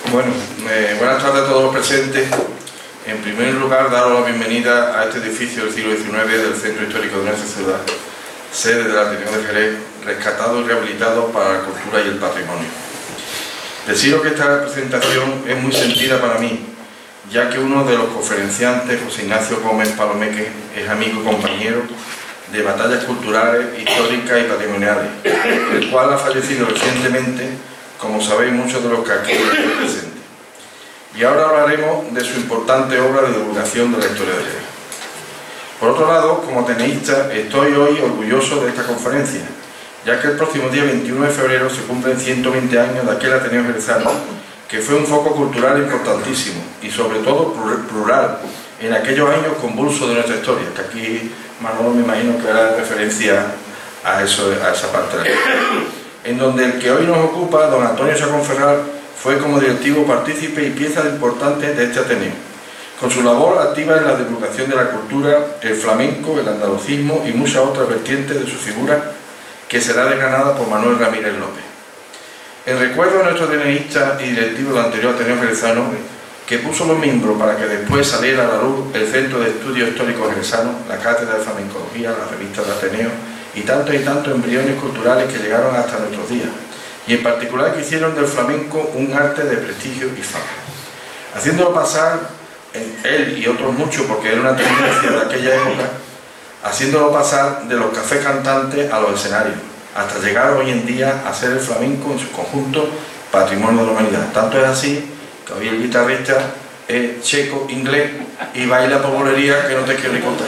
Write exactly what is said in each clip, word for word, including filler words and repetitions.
Bueno, eh, buenas tardes a todos los presentes. En primer lugar, daros la bienvenida a este edificio del siglo diecinueve del Centro Histórico de nuestra ciudad, sede del Ateneo de Jerez, rescatado y rehabilitado para la cultura y el patrimonio. Deciros que esta presentación es muy sentida para mí, ya que uno de los conferenciantes, José Ignacio Gómez Palomeque, es amigo y compañero de batallas culturales, históricas y patrimoniales, el cual ha fallecido recientemente, como sabéis muchos de los que aquí están presentes. Y ahora hablaremos de su importante obra de divulgación de la historia de Jerez. Por otro lado, como ateneísta, estoy hoy orgulloso de esta conferencia, ya que el próximo día veintiuno de febrero se cumplen ciento veinte años de aquel Ateneo jerezano, que fue un foco cultural importantísimo y sobre todo plural en aquellos años convulsos de nuestra historia, que aquí Manolo me imagino que hará referencia a, eso, a esa parte de la historia, en donde el que hoy nos ocupa, don Antonio Chacón Ferrar, fue como directivo partícipe y pieza importante de este Ateneo, con su labor activa en la divulgación de la cultura, el flamenco, el andalucismo y muchas otras vertientes de su figura, que será desgranada por Manuel Ramírez López. En recuerdo a nuestro ateneísta y directivo del anterior Ateneo jerezano, que puso los miembros para que después saliera a la luz el Centro de Estudios Históricos Jerezanos, la Cátedra de Flamencología, la Revista de Ateneo y tantos y tantos embriones culturales que llegaron hasta nuestros días, y en particular que hicieron del flamenco un arte de prestigio y fama, haciéndolo pasar, en él y otros muchos, porque era una tendencia de aquella época, haciéndolo pasar de los cafés cantantes a los escenarios, hasta llegar hoy en día a ser el flamenco en su conjunto patrimonio de la humanidad. Tanto es así que hoy el guitarrista es checo, inglés y baila por bolería que no te quiero ni contar.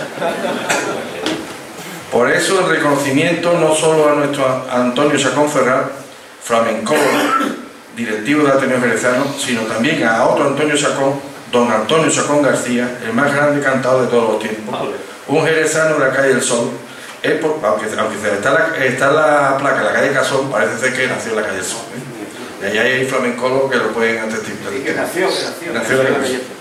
Por eso el reconocimiento no solo a nuestro Antonio Chacón Ferrar, flamencólogo, directivo del Ateneo jerezano, sino también a otro Antonio Chacón, don Antonio Chacón García, el más grande cantador de todos los tiempos, un jerezano de la calle del Sol. Él, por, aunque, aunque está, la, está la placa en la calle Casón, parece ser que nació en la calle del Sol, ¿eh? Y ahí hay flamencólogos que lo pueden atestiguar. Y que nació, que nació. nació en la calle del Sol.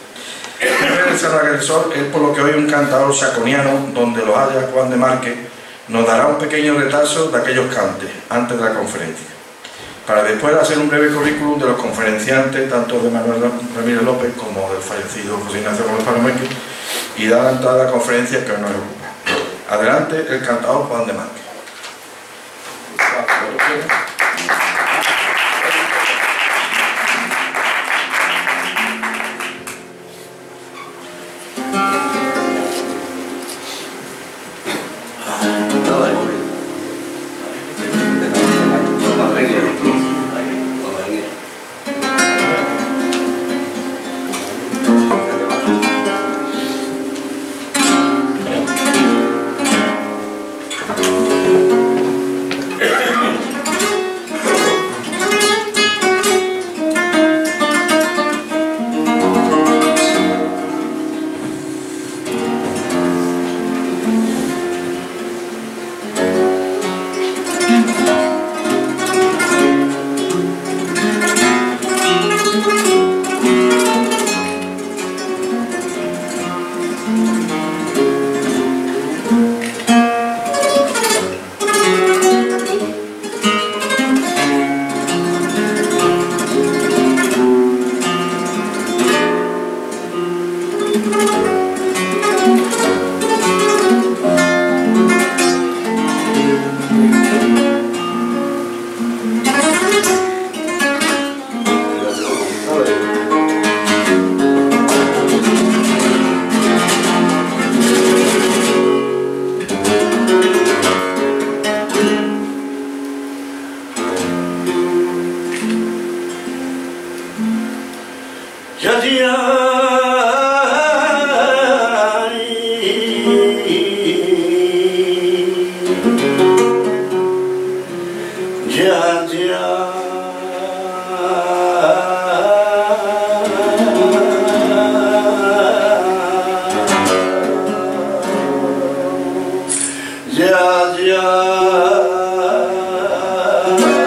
El jerezano de la calle del Sol es por lo que hoy un cantador chaconiano, donde lo haya Juan de Márquez, nos dará un pequeño retazo de aquellos cantes antes de la conferencia, para después hacer un breve currículum de los conferenciantes, tanto de Manuel Ramírez López como del fallecido José Ignacio Gómez Palomeque, y dar la entrada a la conferencia que hoy nos ocupa. Adelante el cantador Juan de Márquez.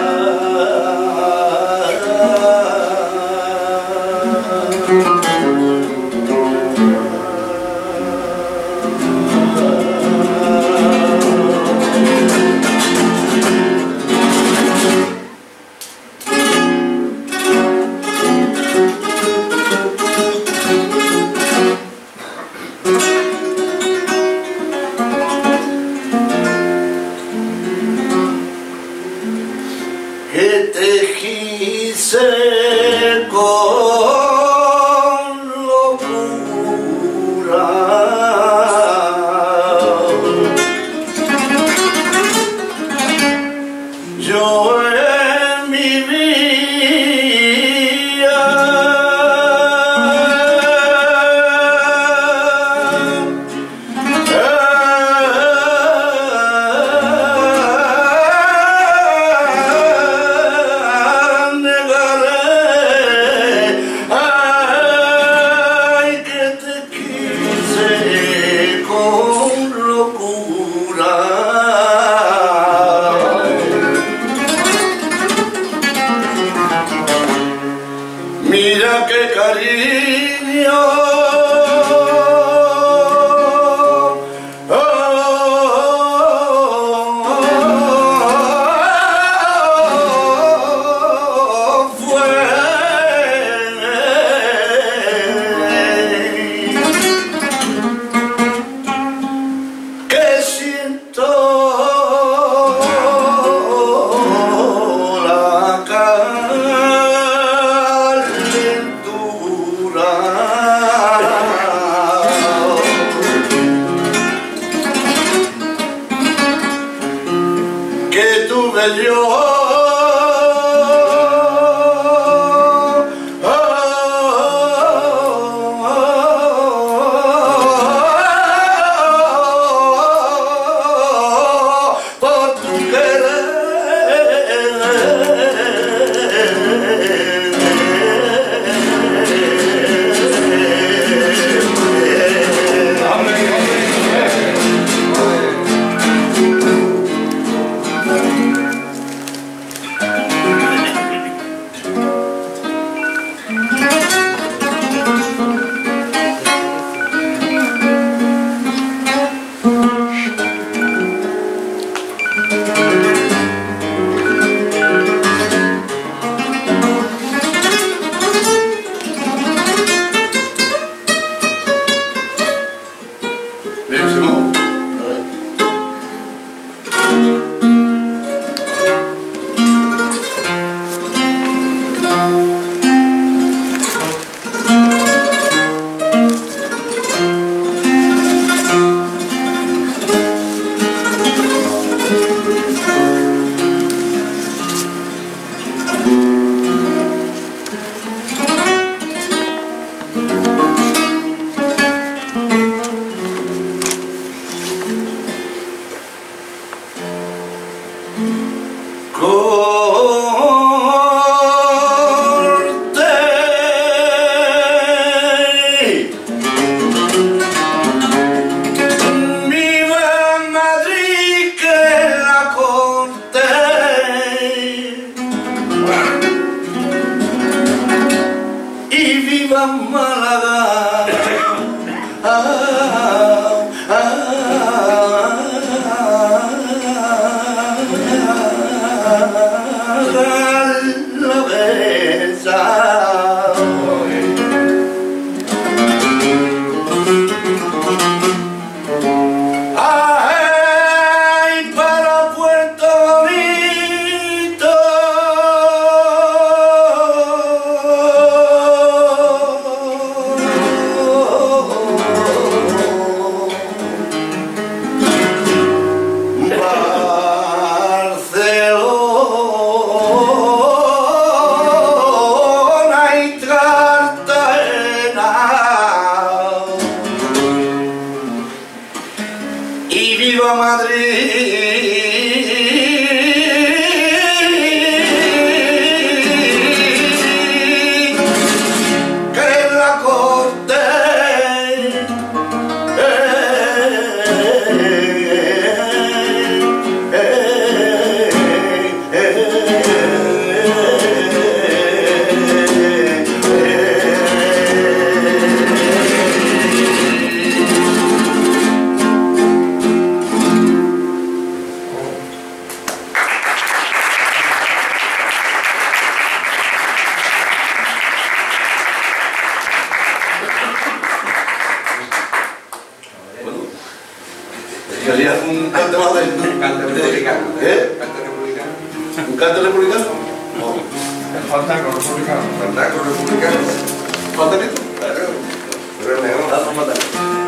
Ya, ya. quise con locura. Yo en mi vida mira qué cariño, oh, oh, oh, fue que siento la que tuve yo, oh, oh, oh, por tu querer. Málaga, ah, ah, ah, la besa. Ay, para Puerto Bonito. Y viva Madrid, que es la corte, eh, eh, eh, ¿Querías un canto más de Un canto republicano. ¿Eh? Un canto republicano. ¿Un canto republicano? No. Fantasco republicano. Fantasco republicano. ¿Fantasco? Claro. Pero es mejor. Vamos a matar.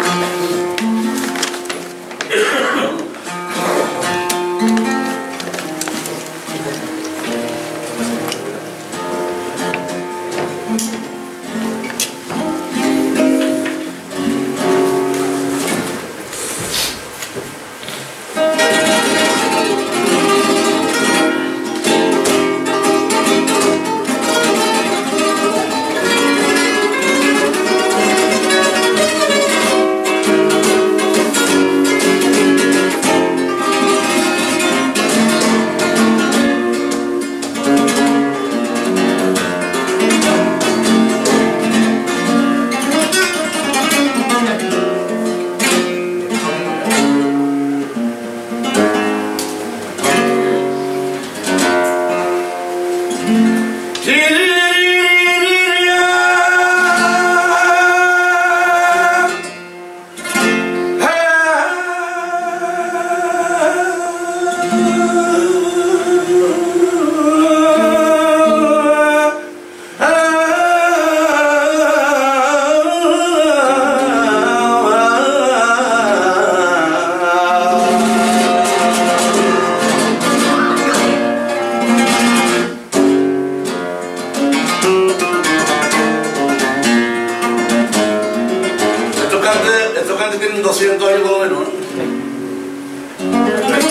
Tienen doscientos años por lo menos, ¿no?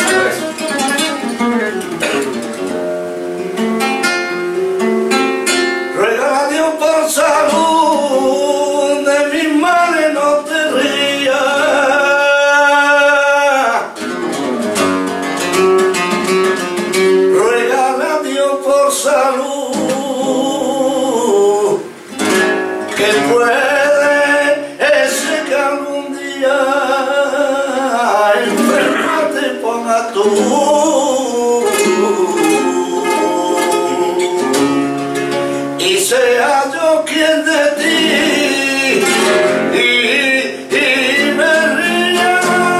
Regala a Dios por salud, de mis males no te rías. Regala a Dios por salud, que puede enfermate, ponga tú y sea yo quien de ti y, y me ría.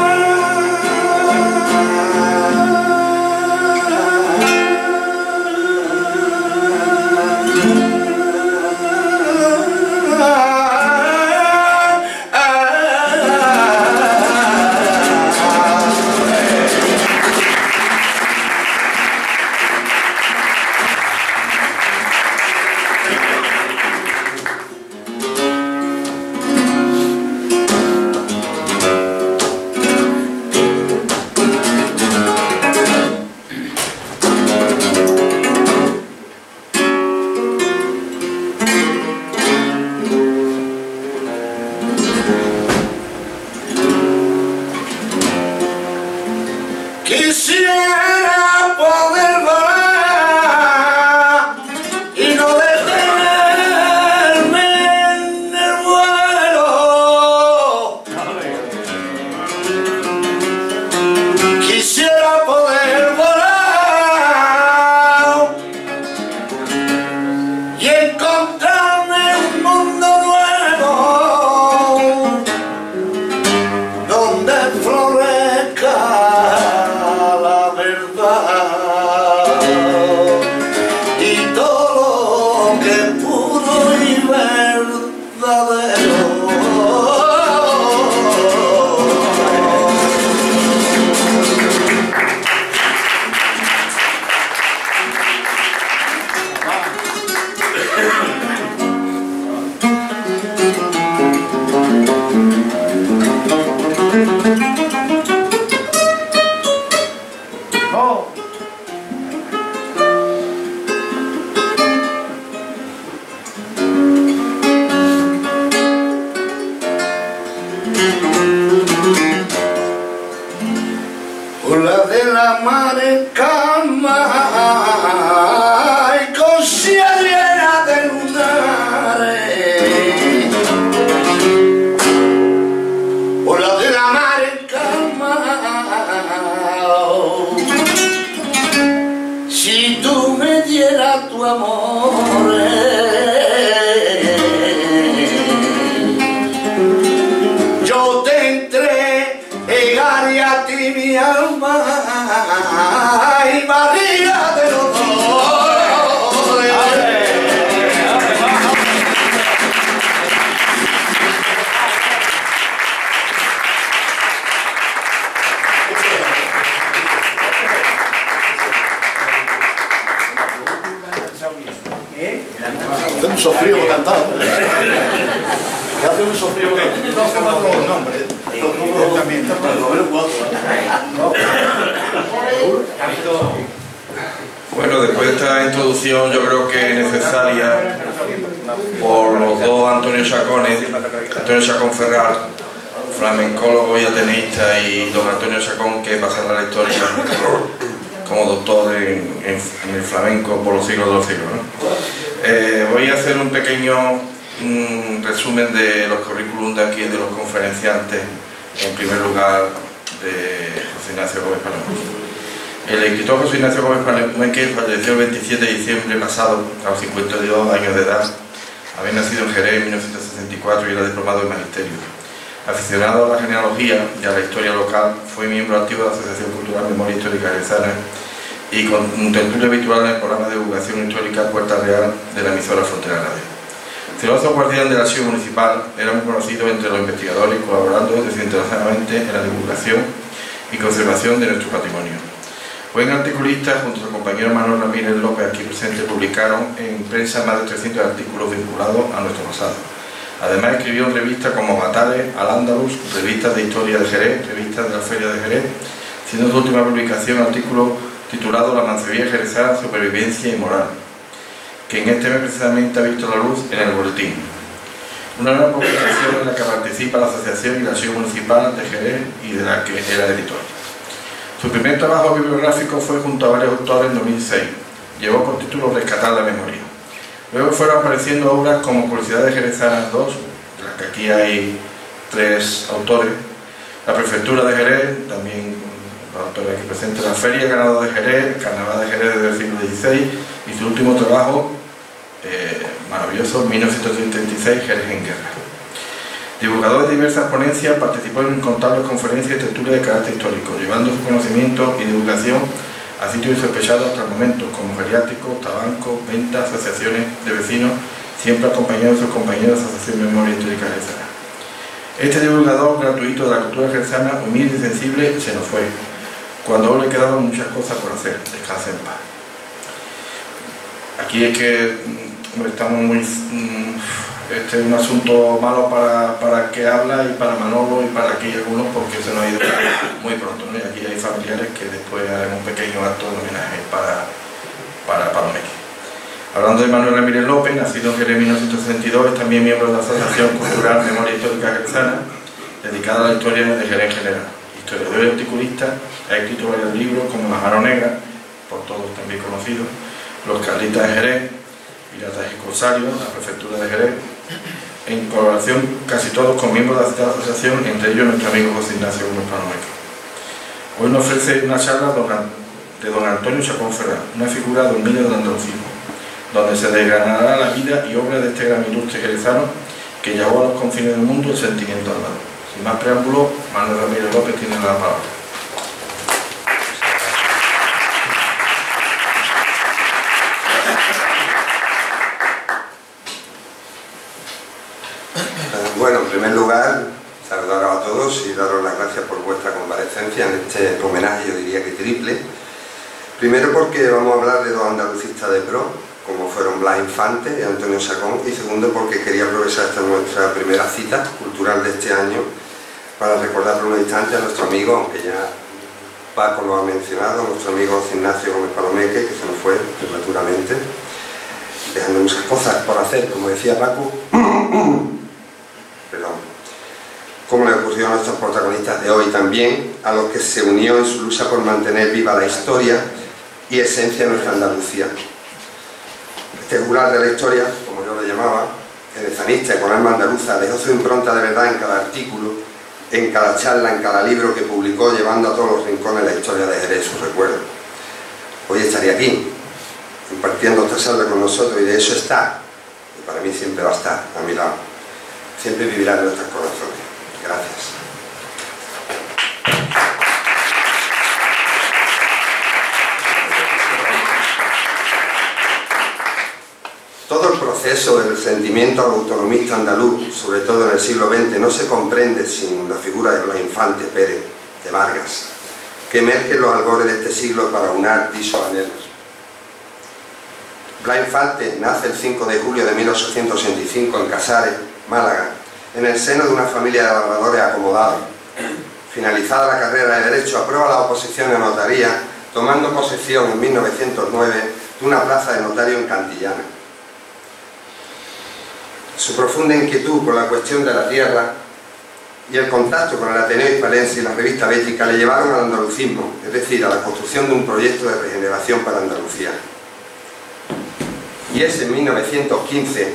Quisiera poder volar y no detenerme en el vuelo. Quisiera poder volar y encontrarme un mundo nuevo donde florezca y todo lo que es puro y verdadero. Oh. Ola de la mare calma y con llena de luna. un sofrío por cantar. Que hace un sofrío por cantar. No hacemos todos los nombres. Todos también. Bueno, después de esta introducción yo creo que es necesaria por los dos Antonio Chacones, Antonio Chacón Ferrar, flamencólogo y ateneísta, y don Antonio Chacón, que pasará a la historia como doctor en, en, en el flamenco por los siglos de los siglos, ¿no? Eh, voy a hacer un pequeño un resumen de los currículum de aquí, de los conferenciantes. En primer lugar, de José Ignacio Gómez Palomeque. El escritor José Ignacio Gómez Palomeque falleció el veintisiete de diciembre pasado, a los cincuenta y dos años de edad. Había nacido en Jerez en mil novecientos sesenta y cuatro y era diplomado en Magisterio. Aficionado a la genealogía y a la historia local, fue miembro activo de la Asociación Cultural Memoria Histórica Jerezana y con un tertulio habitual en el programa de divulgación histórica Puerta Real de la emisora Frontera Radio. Celoso guardián del archivo municipal, era muy conocido entre los investigadores, colaborando desinteresadamente en la divulgación y conservación de nuestro patrimonio. Buen articulista, junto a su compañero Manuel Ramírez López, aquí presente, publicaron en prensa más de trescientos artículos vinculados a nuestro pasado. Además escribió en revistas como Batales, Al-Ándalus, revistas de historia de Jerez, revistas de la Feria de Jerez, siendo su última publicación un artículo titulado La mancebía jerezana, supervivencia y moral, que en este mes precisamente ha visto la luz en el boletín. Una nueva publicación en la que participa la Asociación y la Archivo Municipal de Jerez y de la que era editor. Su primer trabajo bibliográfico fue junto a varios autores en dos mil seis. Llevó por título Rescatar la memoria. Luego fueron apareciendo obras como Curiosidades Jerezanas dos, de las que aquí hay tres autores, La Prefectura de Jerez, también los autores aquí presentes, La Feria Ganado de Jerez, Carnaval de Jerez desde el siglo dieciséis, y su último trabajo, eh, maravilloso, mil novecientos setenta y seis, Jerez en Guerra. Divulgador de diversas ponencias, participó en incontables conferencias y tertulias de carácter histórico, llevando su conocimiento y divulgación a sitios insospechados hasta el momento, como geriátricos, tabancos, ventas, asociaciones de vecinos, siempre acompañado de sus compañeros de la Asociación de Memoria Histórica Jerezana. Este divulgador gratuito de la cultura jerezana, humilde y sensible, se nos fue, cuando aún le quedaban muchas cosas por hacer. Descanse en paz. Aquí es que mm, estamos muy... Mm, este es un asunto malo para, para que habla y para Manolo y para aquí algunos, porque se nos ha ido muy pronto, ¿no? Y aquí hay familiares que después haremos un pequeño acto de homenaje para, para Palomeque. Hablando de Manuel Ramírez López, nacido en Jerez en mil novecientos sesenta y dos, es también miembro de la Asociación Cultural Memoria Histórica Jerezana, dedicada a la historia de Jerez en general. Historiador y articulista, ha escrito varios libros como La Mano Negra, por todos también conocidos, Los Carlistas de Jerez, Piratas y Corsarios, La Prefectura de Jerez, en colaboración casi todos con miembros de la citada asociación, entre ellos nuestro amigo José Ignacio Gómez Palomeque. Hoy nos ofrece una charla de don Antonio Chacón Ferrar, una figura de humilde del andalucismo, donde se desgranará la vida y obra de este gran ilustre jerezano que llevó a los confines del mundo el sentimiento andaluz. Sin más preámbulo, Manuel Ramírez López tiene la palabra. Bueno, en primer lugar, saludaros a todos y daros las gracias por vuestra comparecencia en este homenaje, yo diría que triple. Primero porque vamos a hablar de dos andalucistas de pro, como fueron Blas Infante y Antonio Chacón, y segundo porque quería aprovechar esta nuestra primera cita cultural de este año para recordar por un instante a nuestro amigo, aunque ya Paco lo ha mencionado, nuestro amigo José Ignacio Gómez Palomeque, que se nos fue prematuramente, dejando muchas cosas por hacer, como decía Paco. Perdón, como le ocurrió a nuestros protagonistas de hoy, también a los que se unió en su lucha por mantener viva la historia y esencia de nuestra Andalucía. Este juglar de la historia, como yo le llamaba, jerezanista y con alma andaluza, dejó su impronta de verdad en cada artículo, en cada charla, en cada libro que publicó, llevando a todos los rincones la historia de Jerez, su recuerdo. Hoy estaría aquí, compartiendo esta charla con nosotros, y de eso está, y para mí siempre va a estar a mi lado. Siempre vivirá en nuestros corazones. Gracias. Todo el proceso del sentimiento autonomista andaluz, sobre todo en el siglo veinte, no se comprende sin la figura de Blas Infante Pérez de Vargas, que emerge en los albores de este siglo para unar dichos anhelos. Blas Infante nace el cinco de julio de mil ochocientos ochenta y cinco en Casares, Málaga, en el seno de una familia de labradores acomodados. Finalizada la carrera de Derecho, aprueba la oposición a notaría, tomando posesión en mil novecientos nueve de una plaza de notario en Cantillana. Su profunda inquietud por la cuestión de la tierra y el contacto con el Ateneo Hispalense y la revista Bética le llevaron al andalucismo, es decir, a la construcción de un proyecto de regeneración para Andalucía. Y es en mil novecientos quince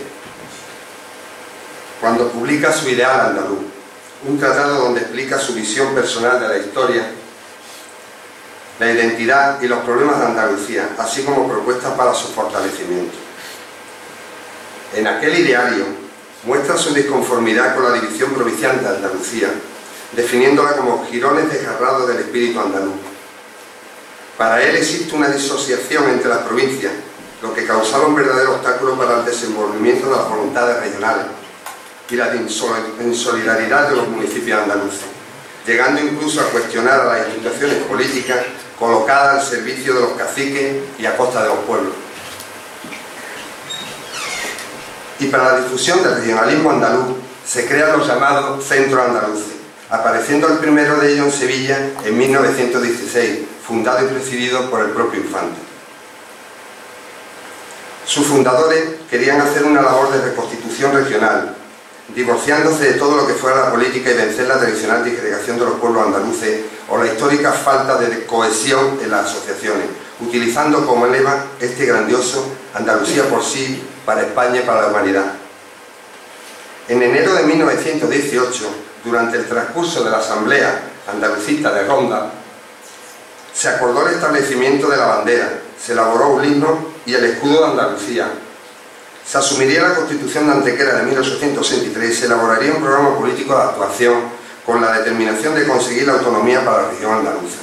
cuando publica su Ideal andaluz, un tratado donde explica su visión personal de la historia, la identidad y los problemas de Andalucía, así como propuestas para su fortalecimiento. En aquel ideario muestra su disconformidad con la división provincial de Andalucía, definiéndola como jirones desgarrados del espíritu andaluz. Para él existe una disociación entre las provincias, lo que causaba un verdadero obstáculo para el desenvolvimiento de las voluntades regionales y la insolidaridad de los municipios andaluces, llegando incluso a cuestionar a las instituciones políticas colocadas al servicio de los caciques y a costa de los pueblos. Y para la difusión del regionalismo andaluz se crean los llamados centros andaluces, apareciendo el primero de ellos en Sevilla en mil novecientos dieciséis, fundado y presidido por el propio Infante. Sus fundadores querían hacer una labor de reconstitución regional, divorciándose de todo lo que fuera la política y vencer la tradicional disgregación de los pueblos andaluces o la histórica falta de cohesión en las asociaciones, utilizando como lema este grandioso Andalucía por sí, para España y para la humanidad. En enero de mil novecientos dieciocho, durante el transcurso de la Asamblea Andalucista de Ronda, se acordó el establecimiento de la bandera, se elaboró un himno y el escudo de Andalucía. Se asumiría la Constitución de Antequera de mil ochocientos sesenta y tres y se elaboraría un programa político de actuación con la determinación de conseguir la autonomía para la región andaluza.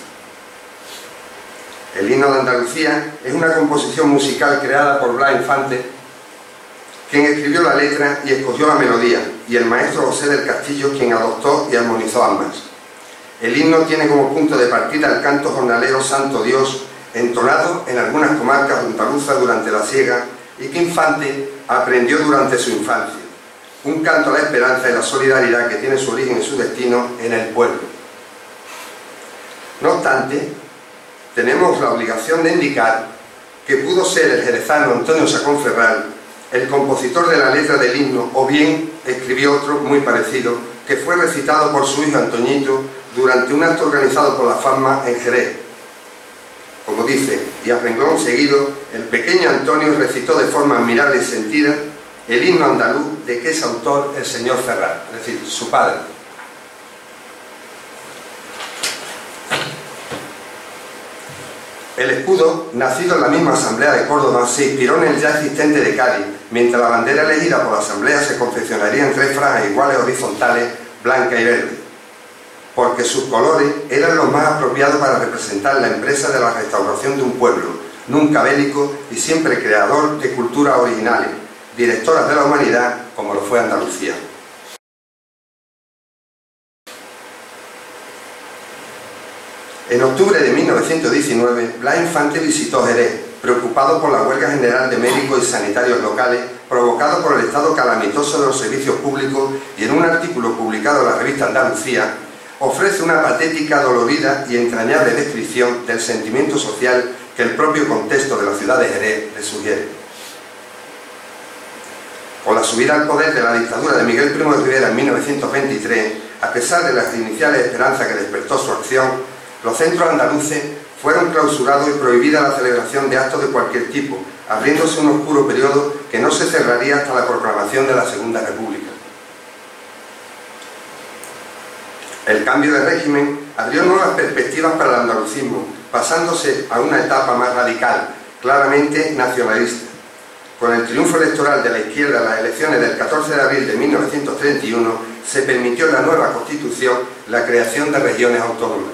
El himno de Andalucía es una composición musical creada por Blas Infante, quien escribió la letra y escogió la melodía, y el maestro José del Castillo, quien adoptó y armonizó ambas. El himno tiene como punto de partida el canto jornalero Santo Dios, entonado en algunas comarcas andaluzas durante la siega, y que Infante aprendió durante su infancia. Un canto a la esperanza y la solidaridad que tiene su origen y su destino en el pueblo. No obstante, tenemos la obligación de indicar que pudo ser el jerezano Antonio Sacón Ferral el compositor de la letra del himno, o bien escribió otro muy parecido, que fue recitado por su hijo Antoñito durante un acto organizado por la Fama en Jerez. Como dice, y a renglón seguido, el pequeño Antonio recitó de forma admirable y sentida el himno andaluz de que es autor el señor Ferral, es decir, su padre. El escudo, nacido en la misma Asamblea de Córdoba, se inspiró en el ya existente de Cádiz, mientras la bandera elegida por la Asamblea se confeccionaría en tres franjas iguales horizontales, blanca y verde, porque sus colores eran los más apropiados para representar la empresa de la restauración de un pueblo, nunca bélico y siempre creador de culturas originales, directoras de la humanidad, como lo fue Andalucía. En octubre de mil novecientos diecinueve, Blas Infante visitó Jerez, preocupado por la huelga general de médicos y sanitarios locales, provocado por el estado calamitoso de los servicios públicos, y en un artículo publicado en la revista Andalucía, ofrece una patética, dolorida y entrañable descripción del sentimiento social que el propio contexto de la ciudad de Jerez le sugiere. Con la subida al poder de la dictadura de Miguel Primo de Rivera en mil novecientos veintitrés, a pesar de las iniciales esperanzas que despertó su acción, los centros andaluces fueron clausurados y prohibida la celebración de actos de cualquier tipo, abriéndose un oscuro periodo que no se cerraría hasta la proclamación de la Segunda República. El cambio de régimen abrió nuevas perspectivas para el andalucismo, pasándose a una etapa más radical, claramente nacionalista. Con el triunfo electoral de la izquierda en las elecciones del catorce de abril de mil novecientos treinta y uno, se permitió en la nueva Constitución la creación de regiones autónomas.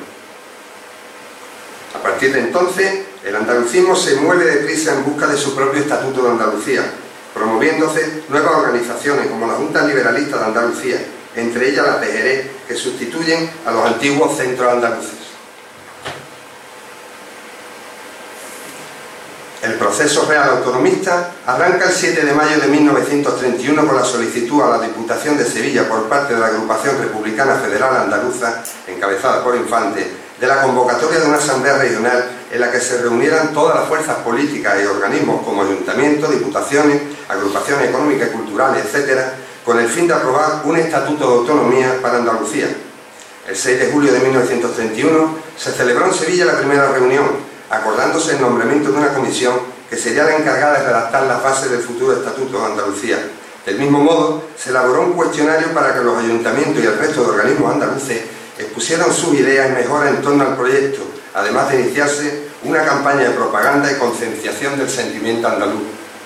A partir de entonces, el andalucismo se mueve deprisa en busca de su propio Estatuto de Andalucía, promoviéndose nuevas organizaciones como la Junta Liberalista de Andalucía, entre ellas las de Jerez, que sustituyen a los antiguos centros andaluces. El proceso real autonomista arranca el siete de mayo de mil novecientos treinta y uno con la solicitud a la Diputación de Sevilla por parte de la Agrupación Republicana Federal Andaluza, encabezada por Infante, de la convocatoria de una asamblea regional en la que se reunieran todas las fuerzas políticas y organismos como ayuntamientos, diputaciones, agrupaciones económicas y culturales, etcétera, con el fin de aprobar un estatuto de autonomía para Andalucía. El seis de julio de mil novecientos treinta y uno se celebró en Sevilla la primera reunión, acordándose el nombramiento de una comisión que sería la encargada de redactar las bases del futuro Estatuto de Andalucía. Del mismo modo, se elaboró un cuestionario para que los ayuntamientos y el resto de organismos andaluces expusieran sus ideas y mejoras en torno al proyecto, además de iniciarse una campaña de propaganda y concienciación del sentimiento andaluz.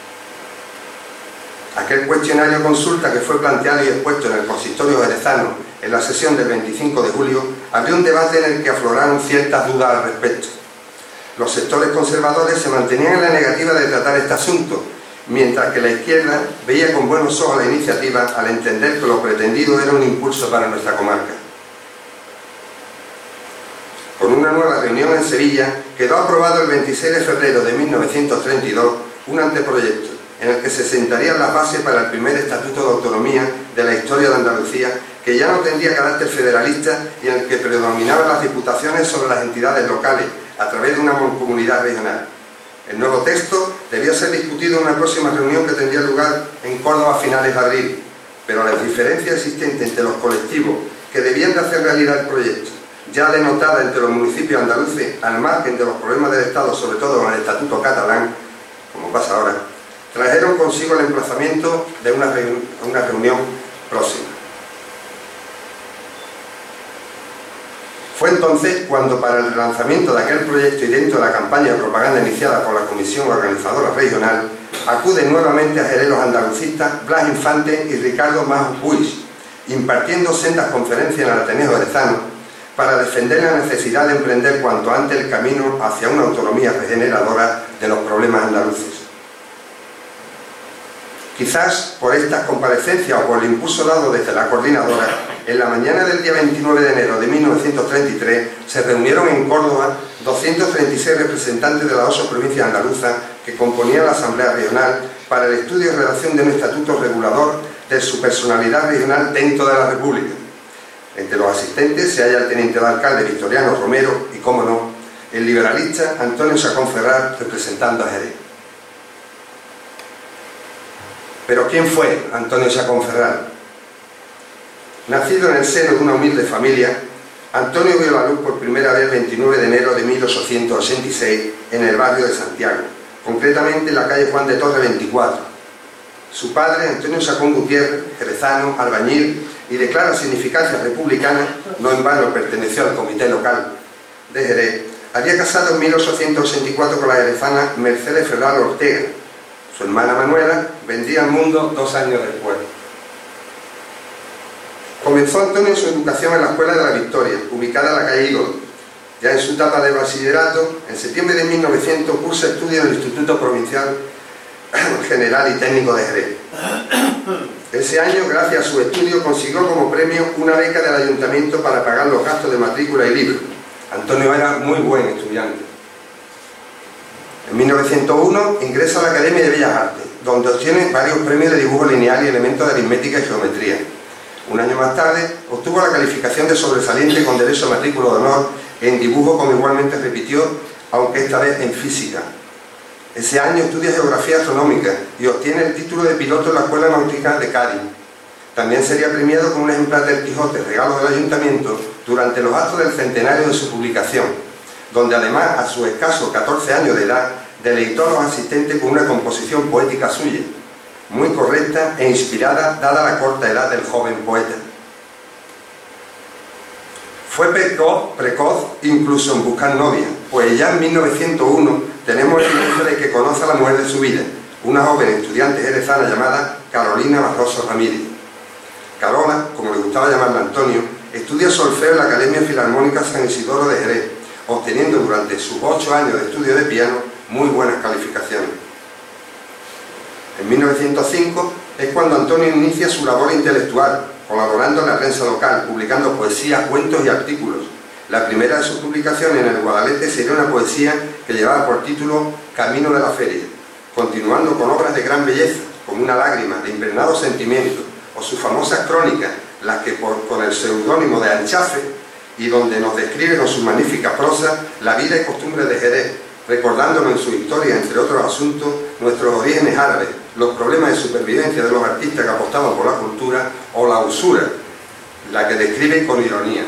Aquel cuestionario consulta que fue planteado y expuesto en el consistorio jerezano en la sesión del veinticinco de julio abrió un debate en el que afloraron ciertas dudas al respecto. Los sectores conservadores se mantenían en la negativa de tratar este asunto, mientras que la izquierda veía con buenos ojos la iniciativa al entender que lo pretendido era un impulso para nuestra comarca. Con una nueva reunión en Sevilla, quedó aprobado el veintiséis de febrero de mil novecientos treinta y dos un anteproyecto, en el que se sentarían las bases para el primer Estatuto de Autonomía de la historia de Andalucía, que ya no tendría carácter federalista y en el que predominaban las diputaciones sobre las entidades locales, a través de una mancomunidad regional. El nuevo texto debía ser discutido en una próxima reunión que tendría lugar en Córdoba a finales de abril, pero las diferencias existentes entre los colectivos que debían de hacer realidad el proyecto, ya denotada entre los municipios andaluces al margen de los problemas del Estado, sobre todo con el Estatuto catalán, como pasa ahora, trajeron consigo el emplazamiento de una, reun una reunión próxima. Fue entonces cuando, para el relanzamiento de aquel proyecto y dentro de la campaña de propaganda iniciada por la Comisión Organizadora Regional, acuden nuevamente a Jerez los andalucistas Blas Infante y Ricardo Majos Puig, impartiendo sendas conferencias en el Ateneo Jerezano para defender la necesidad de emprender cuanto antes el camino hacia una autonomía regeneradora de los problemas andaluces. Quizás por estas comparecencias o por el impulso dado desde la coordinadora, en la mañana del día veintinueve de enero de mil novecientos treinta y tres se reunieron en Córdoba doscientos treinta y seis representantes de las ocho provincias andaluzas que componían la Asamblea Regional para el estudio y redacción de un estatuto regulador de su personalidad regional dentro de la República. Entre los asistentes se halla el teniente de alcalde Victoriano Romero y, cómo no, el liberalista Antonio Sacón Ferrar representando a Jerez. Pero ¿quién fue Antonio Sacón Ferrar? Nacido en el seno de una humilde familia, Antonio vio la luz por primera vez el veintinueve de enero de mil ochocientos ochenta y seis en el barrio de Santiago, concretamente en la calle Juan de Torre veinticuatro. Su padre, Antonio Sacón Gutiérrez, jerezano, albañil y de clara significancia republicana, no en vano perteneció al comité local de Jerez, había casado en mil ochocientos ochenta y cuatro con la jerezana Mercedes Ferrar Ortega. Su hermana Manuela vendría al mundo dos años después. Comenzó Antonio su educación en la Escuela de la Victoria, ubicada en la calle Ígolo. Ya en su etapa de bachillerato, en septiembre de mil novecientos cursa estudios en el Instituto Provincial General y Técnico de Jerez. Ese año, gracias a su estudio, consiguió como premio una beca del ayuntamiento para pagar los gastos de matrícula y libros. Antonio era muy buen estudiante. En mil novecientos uno ingresa a la Academia de Bellas Artes, donde obtiene varios premios de dibujo lineal y elementos de aritmética y geometría. Un año más tarde obtuvo la calificación de sobresaliente con derecho a matrícula de honor en dibujo, como igualmente repitió, aunque esta vez en física. Ese año estudia geografía astronómica y obtiene el título de piloto en la Escuela Náutica de Cádiz. También sería premiado con un ejemplar del Quijote, regalo del ayuntamiento, durante los actos del centenario de su publicación, donde además, a sus escasos catorce años de edad, deleitó a los asistentes con una composición poética suya, muy correcta e inspirada dada la corta edad del joven poeta. Fue precoz, precoz incluso en buscar novia, pues ya en mil novecientos uno tenemos el inicio de que conoce a la mujer de su vida, una joven estudiante jerezana llamada Carolina Barroso Ramírez. Carola, como le gustaba llamarla Antonio, estudia solfeo en la Academia Filarmónica San Isidoro de Jerez, obteniendo durante sus ocho años de estudio de piano muy buenas calificaciones. En mil novecientos cinco es cuando Antonio inicia su labor intelectual, colaborando en la prensa local, publicando poesía, cuentos y artículos. La primera de sus publicaciones en el Guadalete sería una poesía que llevaba por título Camino de la Feria, continuando con obras de gran belleza, como Una lágrima, de impregnado sentimiento, o sus famosas crónicas, las que por, con el seudónimo de Anchafe, y donde nos describe con su magnífica prosa la vida y costumbres de Jerez, recordándonos en su historia, entre otros asuntos, nuestros orígenes árabes, los problemas de supervivencia de los artistas que apostaban por la cultura, o la usura, la que describe con ironía.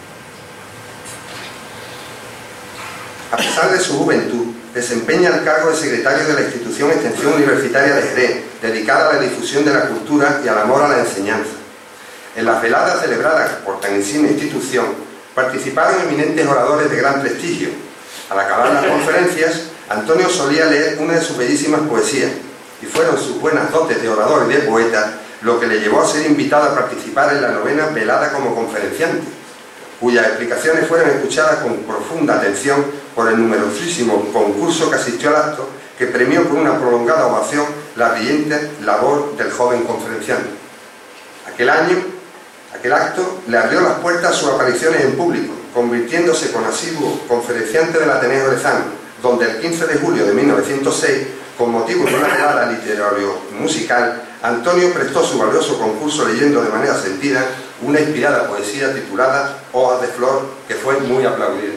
A pesar de su juventud, desempeña el cargo de secretario de la institución Extensión Universitaria de Jerez, dedicada a la difusión de la cultura y al amor a la enseñanza. En las veladas celebradas por tan insigne institución, participaron eminentes oradores de gran prestigio. Al acabar las conferencias, Antonio solía leer una de sus bellísimas poesías, y fueron sus buenas dotes de orador y de poeta lo que le llevó a ser invitado a participar en la novena velada como conferenciante, cuyas explicaciones fueron escuchadas con profunda atención por el numerosísimo concurso que asistió al acto, que premió con una prolongada ovación la brillante labor del joven conferenciante. Aquel año, aquel acto le abrió las puertas a sus apariciones en público, convirtiéndose con asiduo conferenciante del Ateneo Jerezano, donde el quince de julio de mil novecientos seis, con motivo de una velada literario-musical, Antonio prestó su valioso concurso leyendo de manera sentida una inspirada poesía titulada Hojas de Flor, que fue muy aplaudida.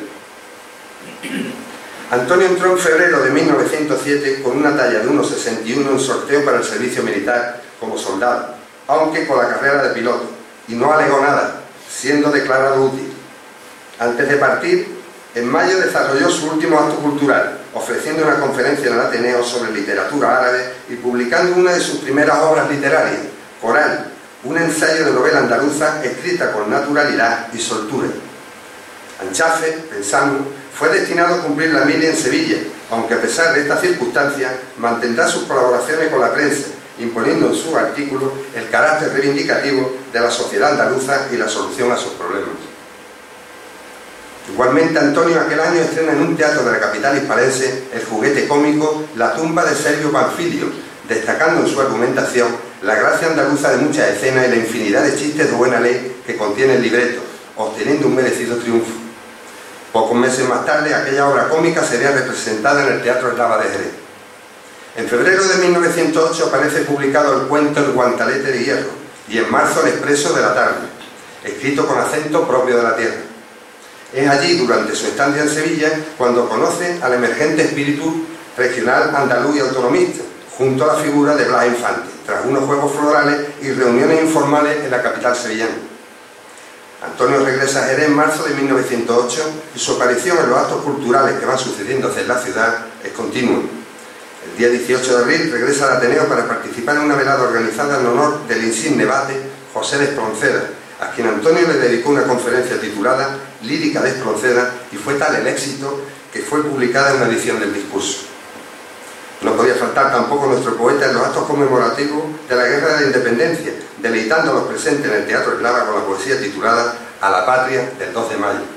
Antonio entró en febrero de mil novecientos siete con una talla de uno sesenta y uno en sorteo para el servicio militar como soldado, aunque con la carrera de piloto, y no alegó nada, siendo declarado útil. Antes de partir, en mayo desarrolló su último acto cultural, ofreciendo una conferencia en el Ateneo sobre literatura árabe y publicando una de sus primeras obras literarias, Coral, un ensayo de novela andaluza escrita con naturalidad y soltura. Anchafe, pensamos, fue destinado a cumplir la mili en Sevilla, aunque a pesar de esta circunstancia mantendrá sus colaboraciones con la prensa, imponiendo en sus artículos el carácter reivindicativo de la sociedad andaluza y la solución a sus problemas. Igualmente, Antonio aquel año estrena en un teatro de la capital hispalense el juguete cómico La tumba de Servio Panfilio, destacando en su argumentación la gracia andaluza de muchas escenas y la infinidad de chistes de buena ley que contiene el libreto, obteniendo un merecido triunfo. Pocos meses más tarde, aquella obra cómica sería representada en el Teatro Eslava de Jerez. En febrero de mil novecientos ocho aparece publicado el cuento El guantalete de hierro, y en marzo El expreso de la tarde, escrito con acento propio de la tierra. Es allí, durante su estancia en Sevilla, cuando conoce al emergente espíritu regional andaluz y autonomista, junto a la figura de Blas Infante, tras unos juegos florales y reuniones informales en la capital sevillana. Antonio regresa a Jerez en marzo de mil novecientos ocho y su aparición en los actos culturales que van sucediéndose en la ciudad es continua. El día dieciocho de abril regresa al Ateneo para participar en una velada organizada en honor del insigne bate José de Espronceda, a quien Antonio le dedicó una conferencia titulada Lírica de Espronceda, y fue tal el éxito que fue publicada en una edición del discurso. No podía faltar tampoco nuestro poeta en los actos conmemorativos de la Guerra de la Independencia, deleitando a los presentes en el Teatro Eslava con la poesía titulada A la patria del dos de mayo.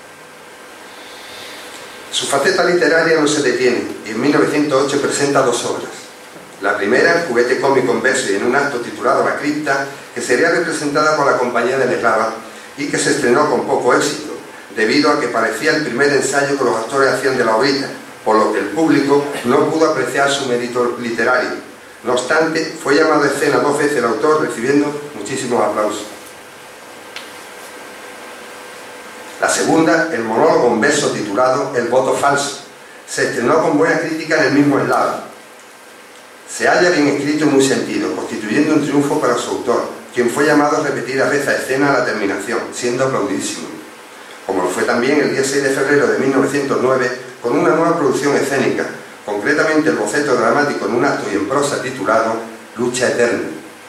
Su faceta literaria no se detiene y en mil novecientos ocho presenta dos obras. La primera, el juguete cómico en verso y en un acto titulado La cripta, que sería representada por la Compañía del Eslava y que se estrenó con poco éxito, debido a que parecía el primer ensayo que los actores hacían de la obrita, por lo que el público no pudo apreciar su mérito literario. No obstante, fue llamado a escena dos veces el autor, recibiendo muchísimos aplausos. La segunda, el monólogo en verso titulado El voto falso, se estrenó con buena crítica en el mismo Eslava. Se halla bien escrito y muy sentido, constituyendo un triunfo para su autor, quien fue llamado a repetir a veces a escena a la terminación, siendo aplaudidísimo. Como lo fue también el día seis de febrero de mil novecientos nueve, con una nueva producción escénica, concretamente el boceto dramático en un acto y en prosa titulado Lucha Eterna.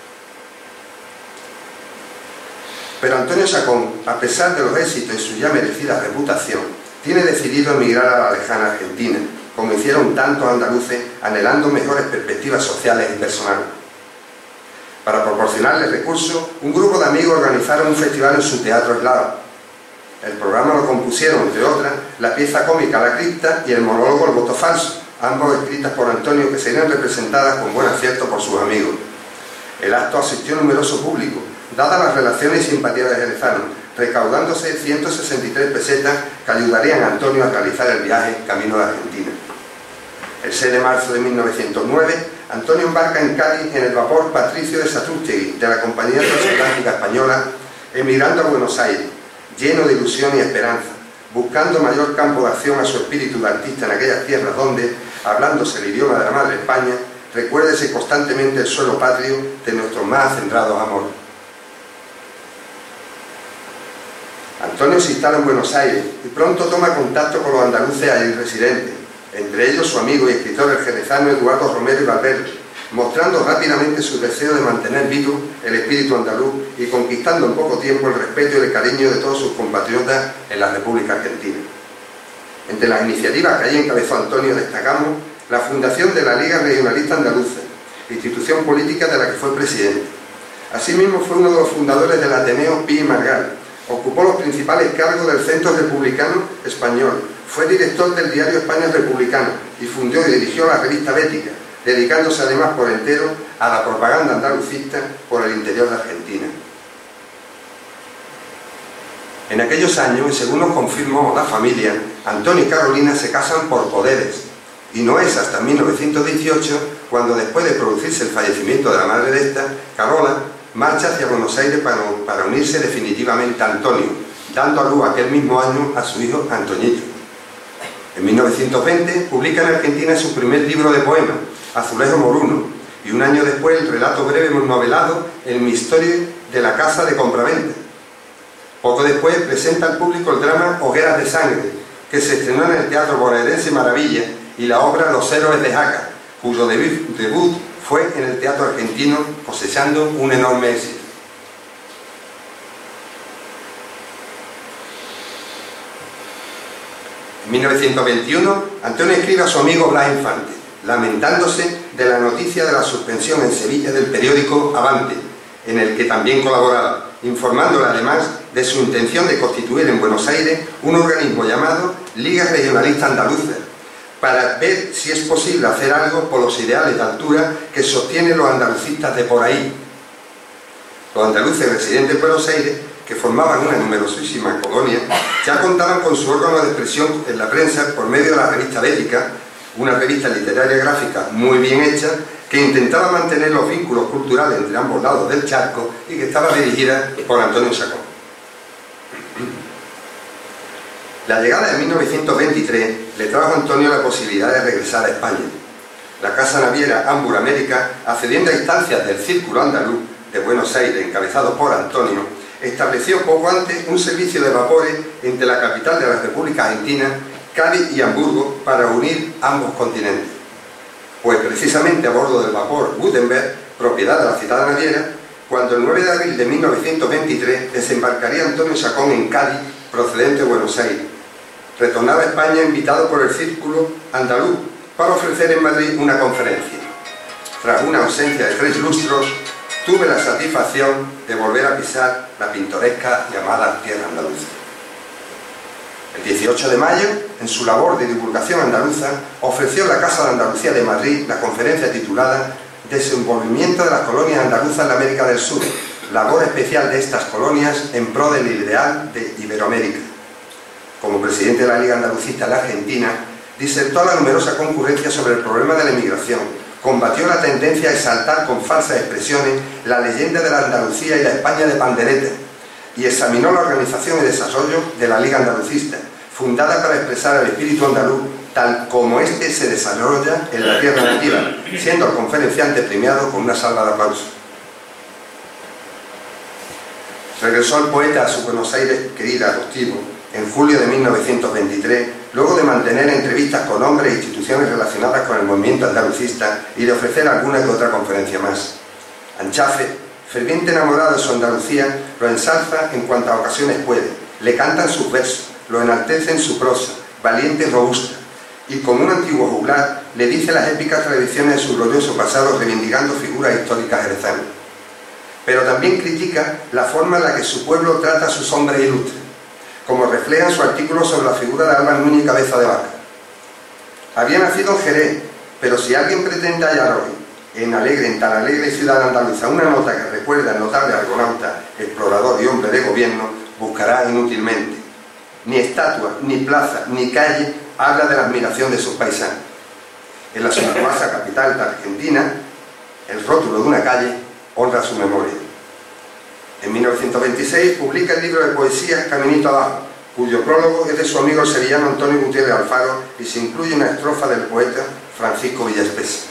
Pero Antonio Chacón, a pesar de los éxitos y su ya merecida reputación, tiene decidido emigrar a la lejana Argentina, como hicieron tantos andaluces anhelando mejores perspectivas sociales y personales. Para proporcionarle recursos, un grupo de amigos organizaron un festival en su teatro Eslava. El programa lo compusieron, entre otras, la pieza cómica La cripta y el monólogo El voto falso, ambos escritas por Antonio, que serían representadas con buen acierto por sus amigos. El acto asistió a numeroso público, dadas las relaciones y simpatías de jerezanos, recaudándose ciento sesenta y tres pesetas que ayudarían a Antonio a realizar el viaje camino de Argentina. El seis de marzo de mil novecientos nueve, Antonio embarca en Cádiz en el vapor Patricio de Satrústegui de la Compañía Transatlántica Española, emigrando a Buenos Aires, lleno de ilusión y esperanza, buscando mayor campo de acción a su espíritu de artista en aquellas tierras donde, hablándose el idioma de la madre España, recuérdese constantemente el suelo patrio de nuestros más acendrados amores. Antonio se instala en Buenos Aires y pronto toma contacto con los andaluces allí residentes, entre ellos su amigo y escritor el jerezano Eduardo Romero y Valverde, mostrando rápidamente su deseo de mantener vivo el espíritu andaluz y conquistando en poco tiempo el respeto y el cariño de todos sus compatriotas en la República Argentina. Entre las iniciativas que allí encabezó Antonio destacamos la fundación de la Liga Regionalista Andaluza, institución política de la que fue presidente. Asimismo fue uno de los fundadores del Ateneo Pi y Margall, ocupó los principales cargos del Centro Republicano Español, fue director del diario España Republicano y fundó y dirigió la revista Bética, dedicándose además por entero a la propaganda andalucista por el interior de Argentina. En aquellos años, y según nos confirmó la familia, Antonio y Carolina se casan por poderes, y no es hasta mil novecientos dieciocho cuando, después de producirse el fallecimiento de la madre de esta, Carola marcha hacia Buenos Aires para, para unirse definitivamente a Antonio, dando a luz aquel mismo año a su hijo Antoñito. En mil novecientos veinte publica en Argentina su primer libro de poemas, Azulejo Moruno, y un año después el relato breve novelado El misterio de la casa de compraventa. Poco después presenta al público el drama Hogueras de Sangre, que se estrenó en el Teatro Bonaerense Maravilla, y la obra Los Héroes de Jaca, cuyo debut fue en el teatro argentino, cosechando un enorme éxito. En mil novecientos veintiuno, Antonio escribe a su amigo Blas Infante, lamentándose de la noticia de la suspensión en Sevilla del periódico Avante, en el que también colaboraba, informándole además de su intención de constituir en Buenos Aires un organismo llamado Liga Regionalista Andaluza, para ver si es posible hacer algo por los ideales de altura que sostienen los andalucistas de por ahí. Los andaluces residentes en Buenos Aires, que formaban una numerosísima colonia, ya contaban con su órgano de expresión en la prensa por medio de la revista Bética, una revista literaria gráfica muy bien hecha, que intentaba mantener los vínculos culturales entre ambos lados del charco y que estaba dirigida por Antonio Chacón. La llegada de mil novecientos veintitrés le trajo a Antonio la posibilidad de regresar a España. La casa naviera Ambur América, accediendo a instancias del Círculo Andaluz de Buenos Aires, encabezado por Antonio, estableció poco antes un servicio de vapores entre la capital de la República Argentina, Cádiz y Hamburgo, para unir ambos continentes. Pues precisamente a bordo del vapor Gutenberg, propiedad de la citada naviera, cuando el nueve de abril de mil novecientos veintitrés desembarcaría Antonio Chacón en Cádiz, procedente de Buenos Aires. Retornaba a España invitado por el Círculo Andaluz para ofrecer en Madrid una conferencia. Tras una ausencia de tres lustros, tuve la satisfacción de volver a pisar la pintoresca llamada Tierra Andaluza. El dieciocho de mayo, en su labor de divulgación andaluza, ofreció la Casa de Andalucía de Madrid la conferencia titulada Desenvolvimiento de las colonias andaluzas en la América del Sur, labor especial de estas colonias en pro del ideal de Iberoamérica. Como presidente de la Liga Andalucista de la Argentina, disertó a la numerosa concurrencia sobre el problema de la emigración, combatió la tendencia a exaltar con falsas expresiones la leyenda de la Andalucía y la España de pandereta, y examinó la organización y desarrollo de la Liga Andalucista, fundada para expresar el espíritu andaluz tal como éste se desarrolla en la tierra nativa, siendo el conferenciante premiado con una salva de aplausos. Regresó el poeta a su Buenos Aires querida, adoptivo, en julio de mil novecientos veintitrés, luego de mantener entrevistas con hombres e instituciones relacionadas con el movimiento andalucista y de ofrecer alguna que otra conferencia más. Anchafe, ferviente enamorado de su Andalucía, lo ensalza en cuantas ocasiones puede, le canta en sus versos, lo enaltece en su prosa, valiente y robusta, y como un antiguo juglar le dice las épicas tradiciones de su glorioso pasado reivindicando figuras históricas jerezanas. Pero también critica la forma en la que su pueblo trata a sus hombres ilustres, como refleja en su artículo sobre la figura de Álvar Núñez Cabeza de Vaca. Había nacido en Jerez, pero si alguien pretende hallar hoy, en alegre, en tan alegre ciudad andaluza, una nota que recuerda al notable argonauta, explorador y hombre de gobierno, buscará buscará inútilmente. Ni estatua, ni plaza, ni calle habla de la admiración de sus paisanos. En la suntuosa capital de Argentina, el rótulo de una calle honra su memoria. En mil novecientos veintiséis publica el libro de poesías Caminito Abajo, cuyo prólogo es de su amigo sevillano Antonio Gutiérrez Alfaro y se incluye una estrofa del poeta Francisco Villaspesa.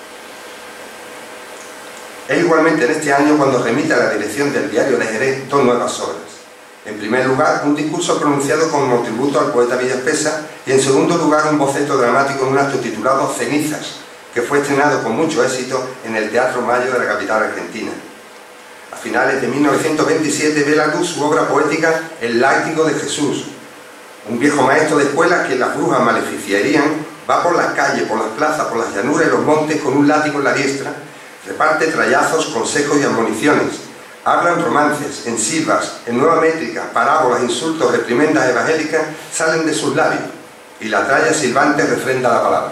Es igualmente en este año cuando remite a la dirección del Diario de Jerez dos nuevas obras. En primer lugar, un discurso pronunciado como tributo al poeta Villaspesa y en segundo lugar, un boceto dramático en un acto titulado Cenizas, que fue estrenado con mucho éxito en el Teatro Mayo de la capital argentina. A finales de mil novecientos veintisiete ve la luz su obra poética El látigo de Jesús. Un viejo maestro de escuela que las brujas maleficiarían va por las calles, por las plazas, por las llanuras y los montes con un látigo en la diestra, reparte trallazos, consejos y admoniciones, hablan romances, en silvas, en nueva métrica, parábolas, insultos, reprimendas evangélicas salen de sus labios y la tralla silbante refrenda la palabra.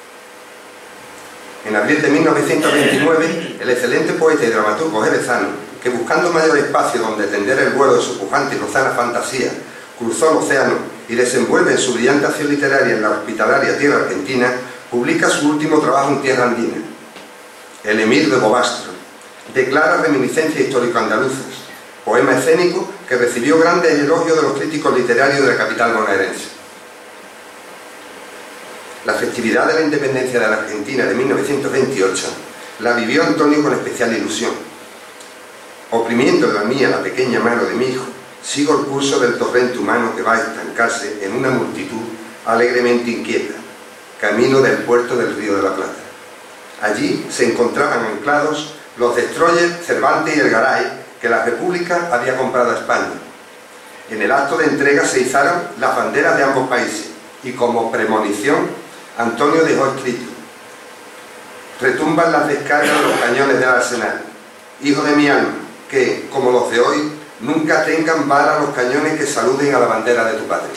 En abril de mil novecientos veintinueve, el excelente poeta y dramaturgo jerezano, que buscando mayor espacio donde tender el vuelo de su pujante y lozana fantasía, cruzó el océano y desenvuelve en su brillante acción literaria en la hospitalaria tierra argentina, publica su último trabajo en tierra andina, El Emir de Bobastro, declara reminiscencias histórico-andaluzas, poema escénico que recibió grandes elogios de los críticos literarios de la capital bonaerense. La festividad de la independencia de la Argentina de mil novecientos veintiocho la vivió Antonio con especial ilusión. Oprimiendo en la mía la pequeña mano de mi hijo, sigo el curso del torrente humano que va a estancarse en una multitud alegremente inquieta, camino del puerto del Río de la Plata. Allí se encontraban anclados los destroyers Cervantes y el Garay que la República había comprado a España. En el acto de entrega se izaron las banderas de ambos países y como premonición Antonio dejó escrito: retumban las descargas de los cañones del arsenal. Hijo de mi alma, que, como los de hoy, nunca tengan bala los cañones que saluden a la bandera de tu patria.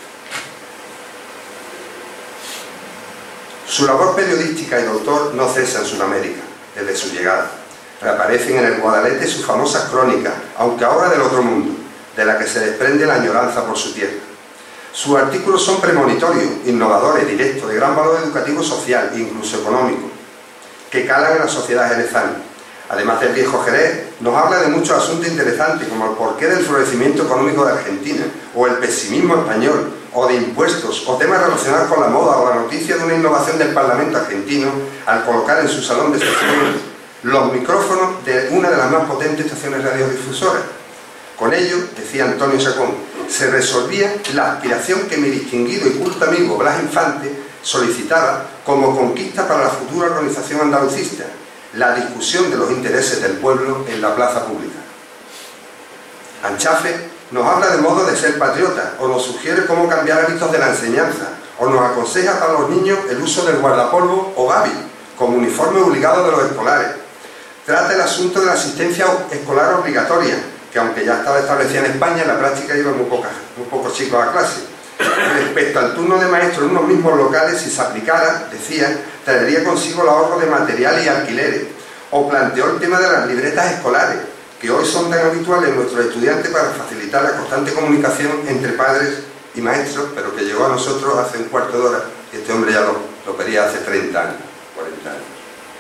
Su labor periodística y de autor no cesa en Sudamérica, desde su llegada. Reaparecen en el Guadalete sus famosas crónicas, aunque ahora del otro mundo, de la que se desprende la añoranza por su tierra. Sus artículos son premonitorios, innovadores, directos, de gran valor educativo, social e incluso económico, que calan en la sociedad jerezana. Además del viejo Jerez, nos habla de muchos asuntos interesantes, como el porqué del florecimiento económico de Argentina, o el pesimismo español, o de impuestos, o temas relacionados con la moda, o la noticia de una innovación del Parlamento argentino al colocar en su salón de sesiones los micrófonos de una de las más potentes estaciones radiodifusoras. Con ello, decía Antonio Sacón, se resolvía la aspiración que mi distinguido y culto amigo Blas Infante solicitaba como conquista para la futura organización andalucista, la discusión de los intereses del pueblo en la plaza pública. Anchafe nos habla de modo de ser patriota, o nos sugiere cómo cambiar hábitos de la enseñanza, o nos aconseja para los niños el uso del guardapolvo o gabi, como uniforme obligado de los escolares. Trata el asunto de la asistencia escolar obligatoria, que aunque ya estaba establecida en España, en la práctica iban muy, pocas, muy pocos chicos a clase. Respecto al turno de maestros en unos mismos locales, si se aplicara, decían, traería consigo el ahorro de materiales y alquileres. O planteó el tema de las libretas escolares, que hoy son tan habituales en nuestros estudiantes para facilitar la constante comunicación entre padres y maestros, pero que llegó a nosotros hace un cuarto de hora, y este hombre ya lo, lo pedía hace treinta años, cuarenta años.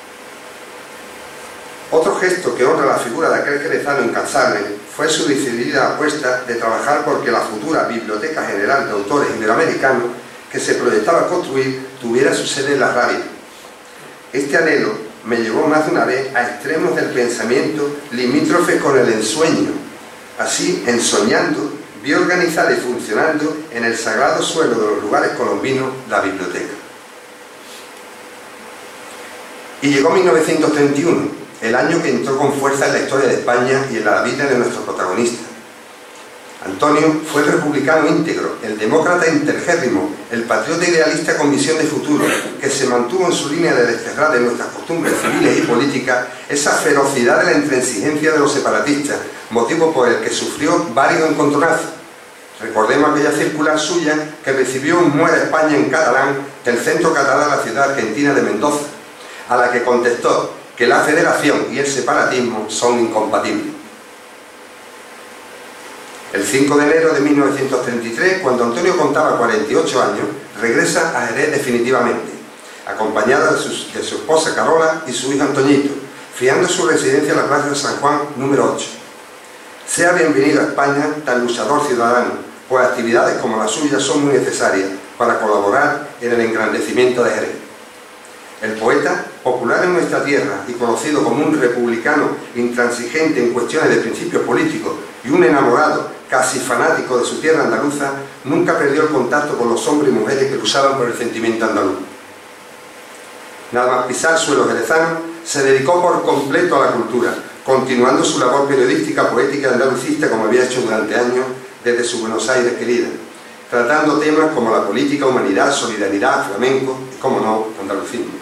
Otro gesto que honra la figura de aquel jerezano incansable fue su decidida apuesta de trabajar porque la futura Biblioteca General de Autores Iberoamericanos que se proyectaba construir tuviera su sede en la radio. Este anhelo me llevó más de una vez a extremos del pensamiento limítrofes con el ensueño. Así, en Soñando, vi organizada y funcionando en el sagrado suelo de los lugares colombinos la biblioteca. Y llegó mil novecientos treinta y uno, el año que entró con fuerza en la historia de España y en la vida de nuestro protagonista. Antonio fue el republicano íntegro, el demócrata intergérrimo, el patriota idealista con visión de futuro, que se mantuvo en su línea de desterrar de nuestras costumbres civiles y políticas esa ferocidad de la intransigencia de los separatistas, motivo por el que sufrió varios encontronazos. Recordemos aquella circular suya que recibió un Muera España en catalán del centro catalán de la ciudad argentina de Mendoza, a la que contestó que la federación y el separatismo son incompatibles. El cinco de enero de mil novecientos treinta y tres, cuando Antonio contaba cuarenta y ocho años, regresa a Jerez definitivamente, acompañado de su, de su esposa Carola y su hijo Antoñito, fiando su residencia en la plaza de San Juan número ocho. Sea bienvenido a España tan luchador ciudadano, pues actividades como la suya son muy necesarias para colaborar en el engrandecimiento de Jerez. El poeta, popular en nuestra tierra y conocido como un republicano intransigente en cuestiones de principios políticos y un enamorado, casi fanático de su tierra andaluza, nunca perdió el contacto con los hombres y mujeres que luchaban por el sentimiento andaluz. Nada más pisar suelo jerezano, se dedicó por completo a la cultura, continuando su labor periodística, poética y andalucista como había hecho durante años desde su Buenos Aires querida, tratando temas como la política, humanidad, solidaridad, flamenco y, como no, andalucismo.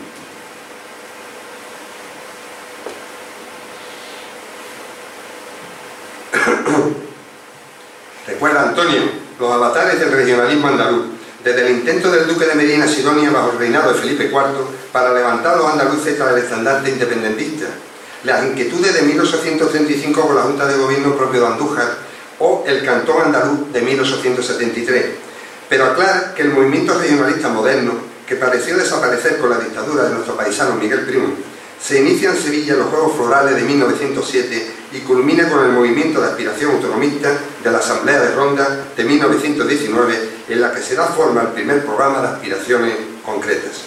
Recuerda Antonio los avatares del regionalismo andaluz, desde el intento del duque de Medina Sidonia bajo el reinado de Felipe cuarto para levantar a los andaluces tras el estandarte independentista, las inquietudes de mil ochocientos treinta y cinco con la Junta de Gobierno propio de Andújar o el Cantón Andaluz de mil ochocientos setenta y tres. Pero aclara que el movimiento regionalista moderno, que pareció desaparecer con la dictadura de nuestro paisano Miguel Primo, se inicia en Sevilla en los Juegos Florales de mil novecientos siete y culmina con el movimiento de aspiración autonomista de la Asamblea de Ronda de mil novecientos diecinueve, en la que se da forma al primer programa de aspiraciones concretas.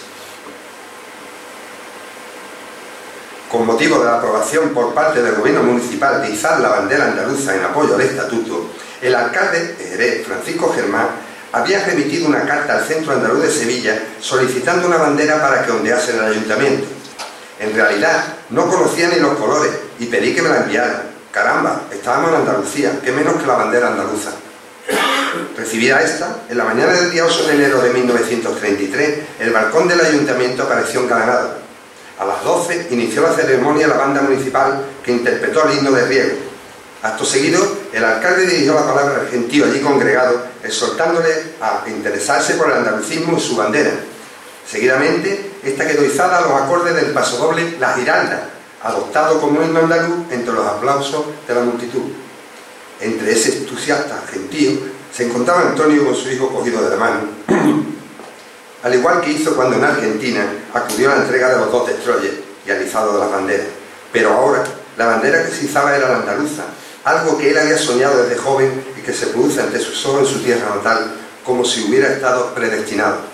Con motivo de la aprobación por parte del gobierno municipal de izar la bandera andaluza en apoyo al estatuto, el alcalde de Jerez, Francisco Germán, había remitido una carta al Centro Andaluz de Sevilla solicitando una bandera para que ondease en el ayuntamiento. En realidad, no conocía ni los colores y pedí que me la enviaran. Caramba, estábamos en Andalucía, qué menos que la bandera andaluza. Recibida esta, en la mañana del día ocho de enero de mil novecientos treinta y tres, el balcón del ayuntamiento apareció engalanado. A las doce inició la ceremonia la banda municipal que interpretó el himno de Riego. Acto seguido, el alcalde dirigió la palabra al gentío allí congregado, exhortándole a interesarse por el andalucismo y su bandera. Seguidamente, esta quedó izada a los acordes del pasodoble La Giralda, adoptado como himno andaluz entre los aplausos de la multitud. Entre ese entusiasta gentío se encontraba Antonio con su hijo cogido de la mano, al igual que hizo cuando en Argentina acudió a la entrega de los dos destroyers y al izado de las banderas. Pero ahora, la bandera que se izaba era la andaluza, algo que él había soñado desde joven y que se produce ante sus ojos en su tierra natal, como si hubiera estado predestinado.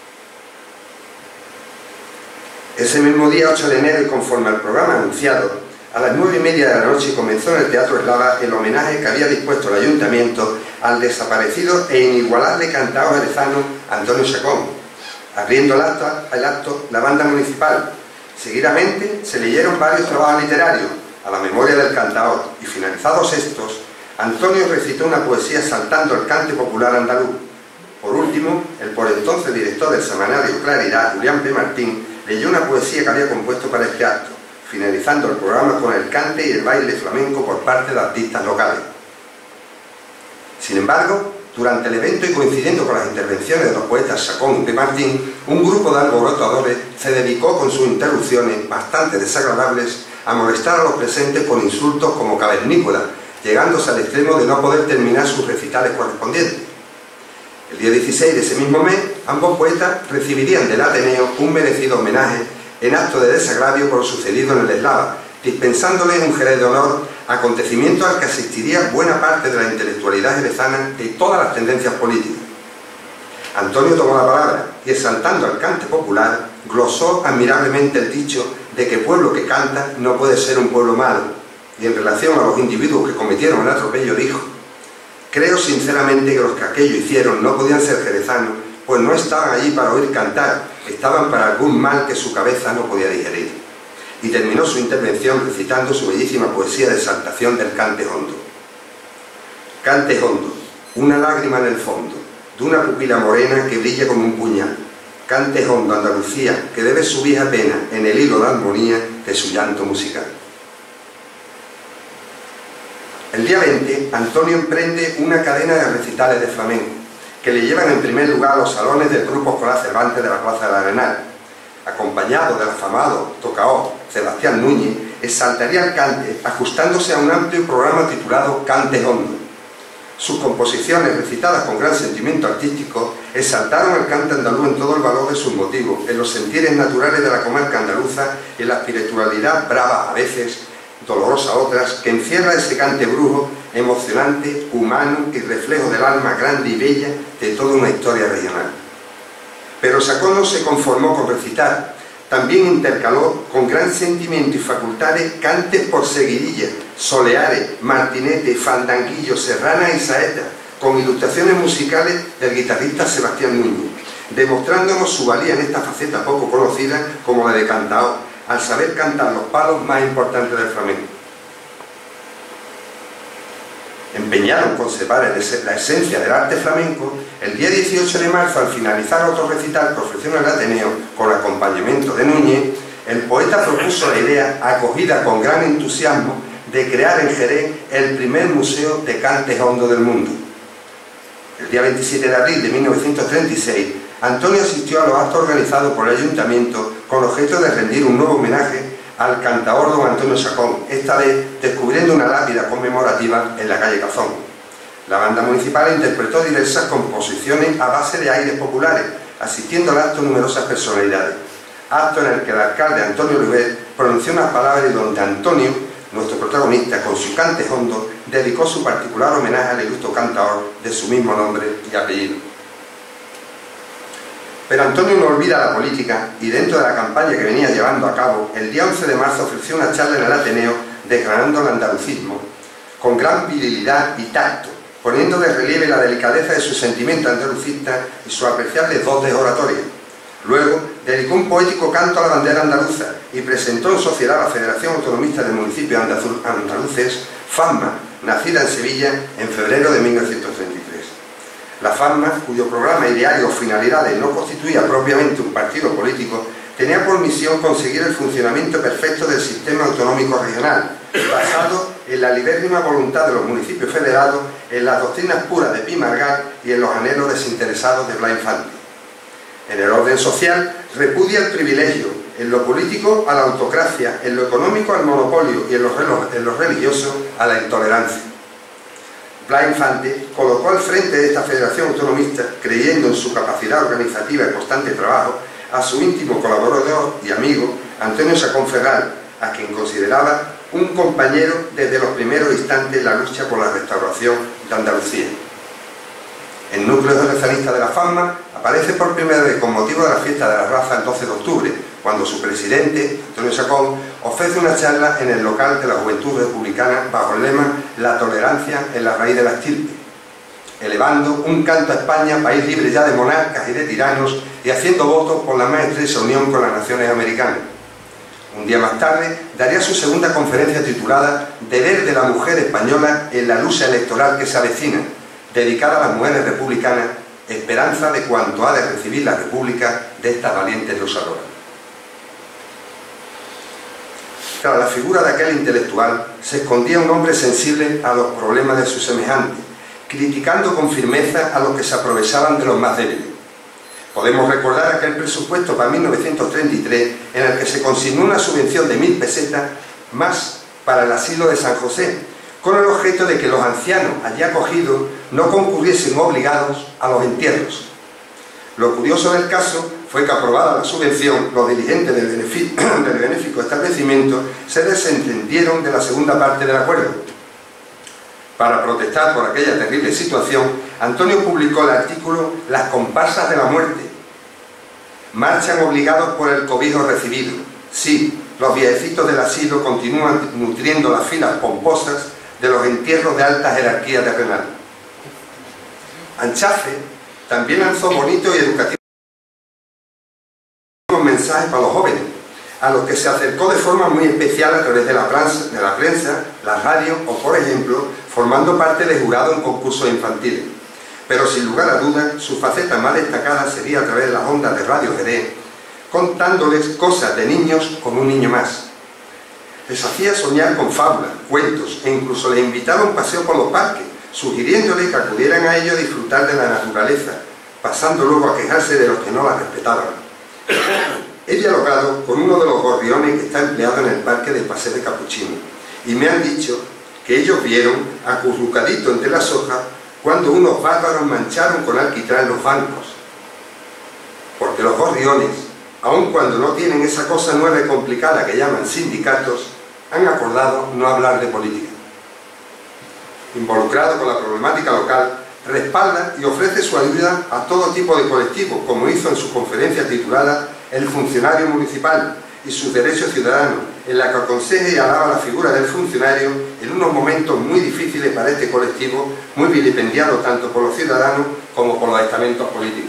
Ese mismo día, ocho de enero, y conforme al programa anunciado, a las nueve y media de la noche comenzó en el Teatro Eslava el homenaje que había dispuesto el ayuntamiento al desaparecido e inigualable cantao jerezano Antonio Chacón, abriendo el acto, el acto la banda municipal. Seguidamente se leyeron varios trabajos literarios a la memoria del cantaor y, finalizados estos, Antonio recitó una poesía saltando el cante popular andaluz. Por último, el por entonces director del semanario Claridad, Julián P. Martín, leyó una poesía que había compuesto para este acto, finalizando el programa con el cante y el baile flamenco por parte de artistas locales. Sin embargo, durante el evento y coincidiendo con las intervenciones de los poetas Chacón y P. Martín, un grupo de alborotadores se dedicó con sus interrupciones, bastante desagradables, a molestar a los presentes con insultos como cavernícolas, llegándose al extremo de no poder terminar sus recitales correspondientes. El día dieciséis de ese mismo mes, ambos poetas recibirían del Ateneo un merecido homenaje en acto de desagravio por lo sucedido en el Eslava, dispensándoles un Jerez de honor, acontecimiento al que asistiría buena parte de la intelectualidad jerezana y todas las tendencias políticas. Antonio tomó la palabra y, exaltando al cante popular, glosó admirablemente el dicho de que pueblo que canta no puede ser un pueblo malo, y en relación a los individuos que cometieron el atropello dijo: creo sinceramente que los que aquello hicieron no podían ser jerezanos, pues no estaban allí para oír cantar, estaban para algún mal que su cabeza no podía digerir. Y terminó su intervención recitando su bellísima poesía de exaltación del cante hondo. Cante hondo, una lágrima en el fondo, de una pupila morena que brilla como un puñal. Cante hondo, Andalucía, que debe su vieja pena en el hilo de armonía de su llanto musical. El día veinte, Antonio emprende una cadena de recitales de flamenco, que le llevan en primer lugar a los salones del Grupo Escolar Cervantes de la Plaza del Arenal. Acompañado del afamado tocaó Sebastián Núñez, exaltaría el cante, ajustándose a un amplio programa titulado Cante Hondo. Sus composiciones, recitadas con gran sentimiento artístico, exaltaron el cante andaluz en todo el valor de sus motivos, en los sentires naturales de la comarca andaluza y en la espiritualidad brava a veces, dolorosa a otras, que encierra ese cante brujo, emocionante, humano y reflejo del alma grande y bella de toda una historia regional. Pero Chacón no se conformó con recitar, también intercaló con gran sentimiento y facultades cantes por seguidilla, soleares, martinetes, fandanguillos, serranas y saetas, con ilustraciones musicales del guitarrista Sebastián Núñez, demostrándonos su valía en esta faceta poco conocida como la de cantaor, al saber cantar los palos más importantes del flamenco. Empeñado en conservar la esencia del arte flamenco, el día dieciocho de marzo, al finalizar otro recital que ofreció en el Ateneo con acompañamiento de Núñez, el poeta propuso la idea, acogida con gran entusiasmo, de crear en Jerez el primer museo de cantes hondo del mundo. El día veintisiete de abril de mil novecientos treinta y seis, Antonio asistió a los actos organizados por el Ayuntamiento con objeto de rendir un nuevo homenaje al cantaor don Antonio Chacón, esta vez descubriendo una lápida conmemorativa en la calle Cazón. La banda municipal interpretó diversas composiciones a base de aires populares, asistiendo al acto numerosas personalidades. Acto en el que el alcalde Antonio Oliver pronunció unas palabras y donde Antonio, nuestro protagonista, con su cante hondo, dedicó su particular homenaje al ilustre cantaor de su mismo nombre y apellido. Pero Antonio no olvida la política y dentro de la campaña que venía llevando a cabo, el día once de marzo ofreció una charla en el Ateneo declarando el andalucismo con gran virilidad y tacto, poniendo de relieve la delicadeza de su sentimiento andalucista y su apreciable dotes de oratoria. Luego dedicó un poético canto a la bandera andaluza y presentó en sociedad a la Federación Autonomista de Municipios Andaluces, FAMMA, nacida en Sevilla en febrero de mil novecientos treinta y tres. La FAMMA, cuyo programa, ideario o finalidades no constituía propiamente un partido político, tenía por misión conseguir el funcionamiento perfecto del sistema autonómico regional, basado en la libérrima voluntad de los municipios federados, en las doctrinas puras de Pi Margall y en los anhelos desinteresados de Blas Infante. En el orden social, repudia el privilegio, en lo político a la autocracia, en lo económico al monopolio y en lo, en lo religioso a la intolerancia. Blas Infante colocó al frente de esta federación autonomista, creyendo en su capacidad organizativa y constante trabajo, a su íntimo colaborador y amigo Antonio Chacón Ferral, a quien consideraba un compañero desde los primeros instantes en la lucha por la restauración de Andalucía. El núcleo jerezanista de la FAMMA aparece por primera vez con motivo de la fiesta de la raza el doce de octubre, cuando su presidente, Antonio Chacón, ofrece una charla en el local de la Juventud Republicana bajo el lema «La tolerancia en la raíz de la estirpe», elevando un canto a España, país libre ya de monarcas y de tiranos, y haciendo votos por la más estrecha unión con las naciones americanas. Un día más tarde daría su segunda conferencia titulada «Deber de la mujer española en la lucha electoral que se avecina», dedicada a las mujeres republicanas, esperanza de cuanto ha de recibir la República de estas valientes luchadoras. Tras la figura de aquel intelectual se escondía un hombre sensible a los problemas de sus semejantes, criticando con firmeza a los que se aprovechaban de los más débiles. Podemos recordar aquel presupuesto para mil novecientos treinta y tres en el que se consignó una subvención de mil pesetas más para el asilo de San José, con el objeto de que los ancianos allí acogidos no concurriesen obligados a los entierros. Lo curioso del caso fue que, aprobada la subvención, los dirigentes del, del benéfico establecimiento se desentendieron de la segunda parte del acuerdo. Para protestar por aquella terrible situación, Antonio publicó el artículo «Las comparsas de la muerte». Marchan obligados por el cobijo recibido. Sí, los viejecitos del asilo continúan nutriendo las filas pomposas de los entierros de alta jerarquía terrenal. Anchafe también lanzó bonito y educativo mensajes para los jóvenes, a los que se acercó de forma muy especial a través de la prensa, de la, prensa, la radio o, por ejemplo, formando parte de jurado en concursos infantiles. Pero sin lugar a dudas, su faceta más destacada sería a través de las ondas de Radio Jerez, contándoles cosas de niños con un niño más. Les hacía soñar con fábulas, cuentos e incluso les invitaba a un paseo por los parques, sugiriéndoles que acudieran a ello a disfrutar de la naturaleza, pasando luego a quejarse de los que no la respetaban. He dialogado con uno de los gorriones que está empleado en el parque de Paseo de Capuchino y me han dicho que ellos vieron, acurrucadito entre las hojas, cuando unos bárbaros mancharon con alquitrán los bancos. Porque los gorriones, aun cuando no tienen esa cosa nueva y complicada que llaman sindicatos, han acordado no hablar de política. Involucrado con la problemática local, respalda y ofrece su ayuda a todo tipo de colectivos, como hizo en su conferencia titulada El funcionario municipal y sus derechos ciudadanos, en la que aconseja y alaba la figura del funcionario en unos momentos muy difíciles para este colectivo, muy vilipendiado tanto por los ciudadanos como por los estamentos políticos.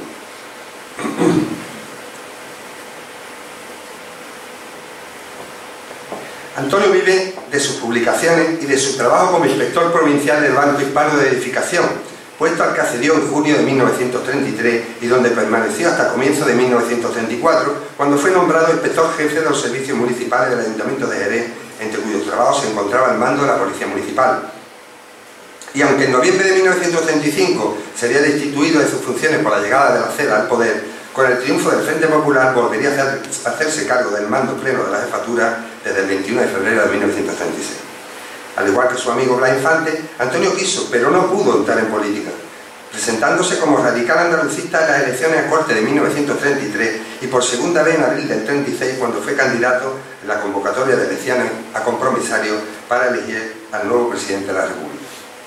Antonio vive de sus publicaciones y de su trabajo como inspector provincial del Banco Hispano de Edificación, puesto al que accedió en junio de mil novecientos treinta y tres y donde permaneció hasta comienzos de mil novecientos treinta y cuatro, cuando fue nombrado inspector jefe de los servicios municipales del Ayuntamiento de Jerez, entre cuyos trabajos se encontraba el mando de la Policía Municipal. Y aunque en noviembre de mil novecientos treinta y cinco sería destituido de sus funciones por la llegada de la C E D A al poder, con el triunfo del Frente Popular volvería a hacerse cargo del mando pleno de la jefatura desde el veintiuno de febrero de mil novecientos treinta y seis. Al igual que su amigo Blas Infante, Antonio quiso, pero no pudo entrar en política, presentándose como radical andalucista en las elecciones a Cortes de mil novecientos treinta y tres y por segunda vez en abril del treinta y seis, cuando fue candidato en la convocatoria de elecciones a compromisario para elegir al nuevo presidente de la República.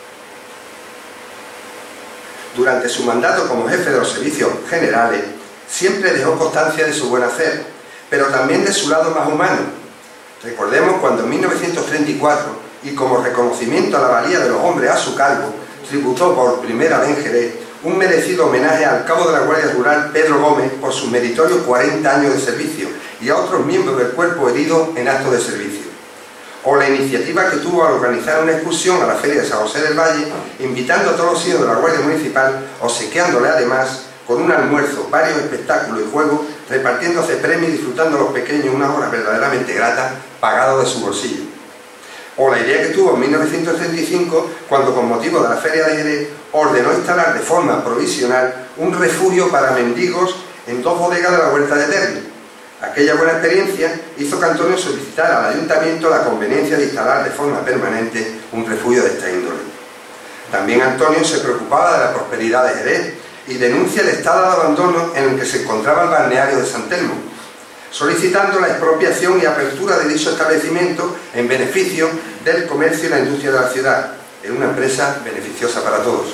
Durante su mandato como jefe de los servicios generales, siempre dejó constancia de su buen hacer, pero también de su lado más humano. Recordemos cuando en mil novecientos treinta y cuatro, y como reconocimiento a la valía de los hombres a su cargo, tributó por primera vez en Jerez un merecido homenaje al cabo de la Guardia Rural Pedro Gómez por sus meritorios cuarenta años de servicio y a otros miembros del cuerpo heridos en acto de servicio. O la iniciativa que tuvo al organizar una excursión a la Feria de San José del Valle, invitando a todos los hijos de la Guardia Municipal, obsequiándole además con un almuerzo, varios espectáculos y juegos, repartiéndose premios y disfrutando a los pequeños unas horas verdaderamente gratas, pagados de su bolsillo. O la idea que tuvo en mil novecientos treinta y cinco, cuando con motivo de la Feria de Jerez ordenó instalar de forma provisional un refugio para mendigos en dos bodegas de la Huerta de Terni. Aquella buena experiencia hizo que Antonio solicitara al Ayuntamiento la conveniencia de instalar de forma permanente un refugio de esta índole. También Antonio se preocupaba de la prosperidad de Jerez y denuncia el estado de abandono en el que se encontraba el balneario de San Telmo, solicitando la expropiación y apertura de dicho establecimiento en beneficio del comercio y la industria de la ciudad, en una empresa beneficiosa para todos.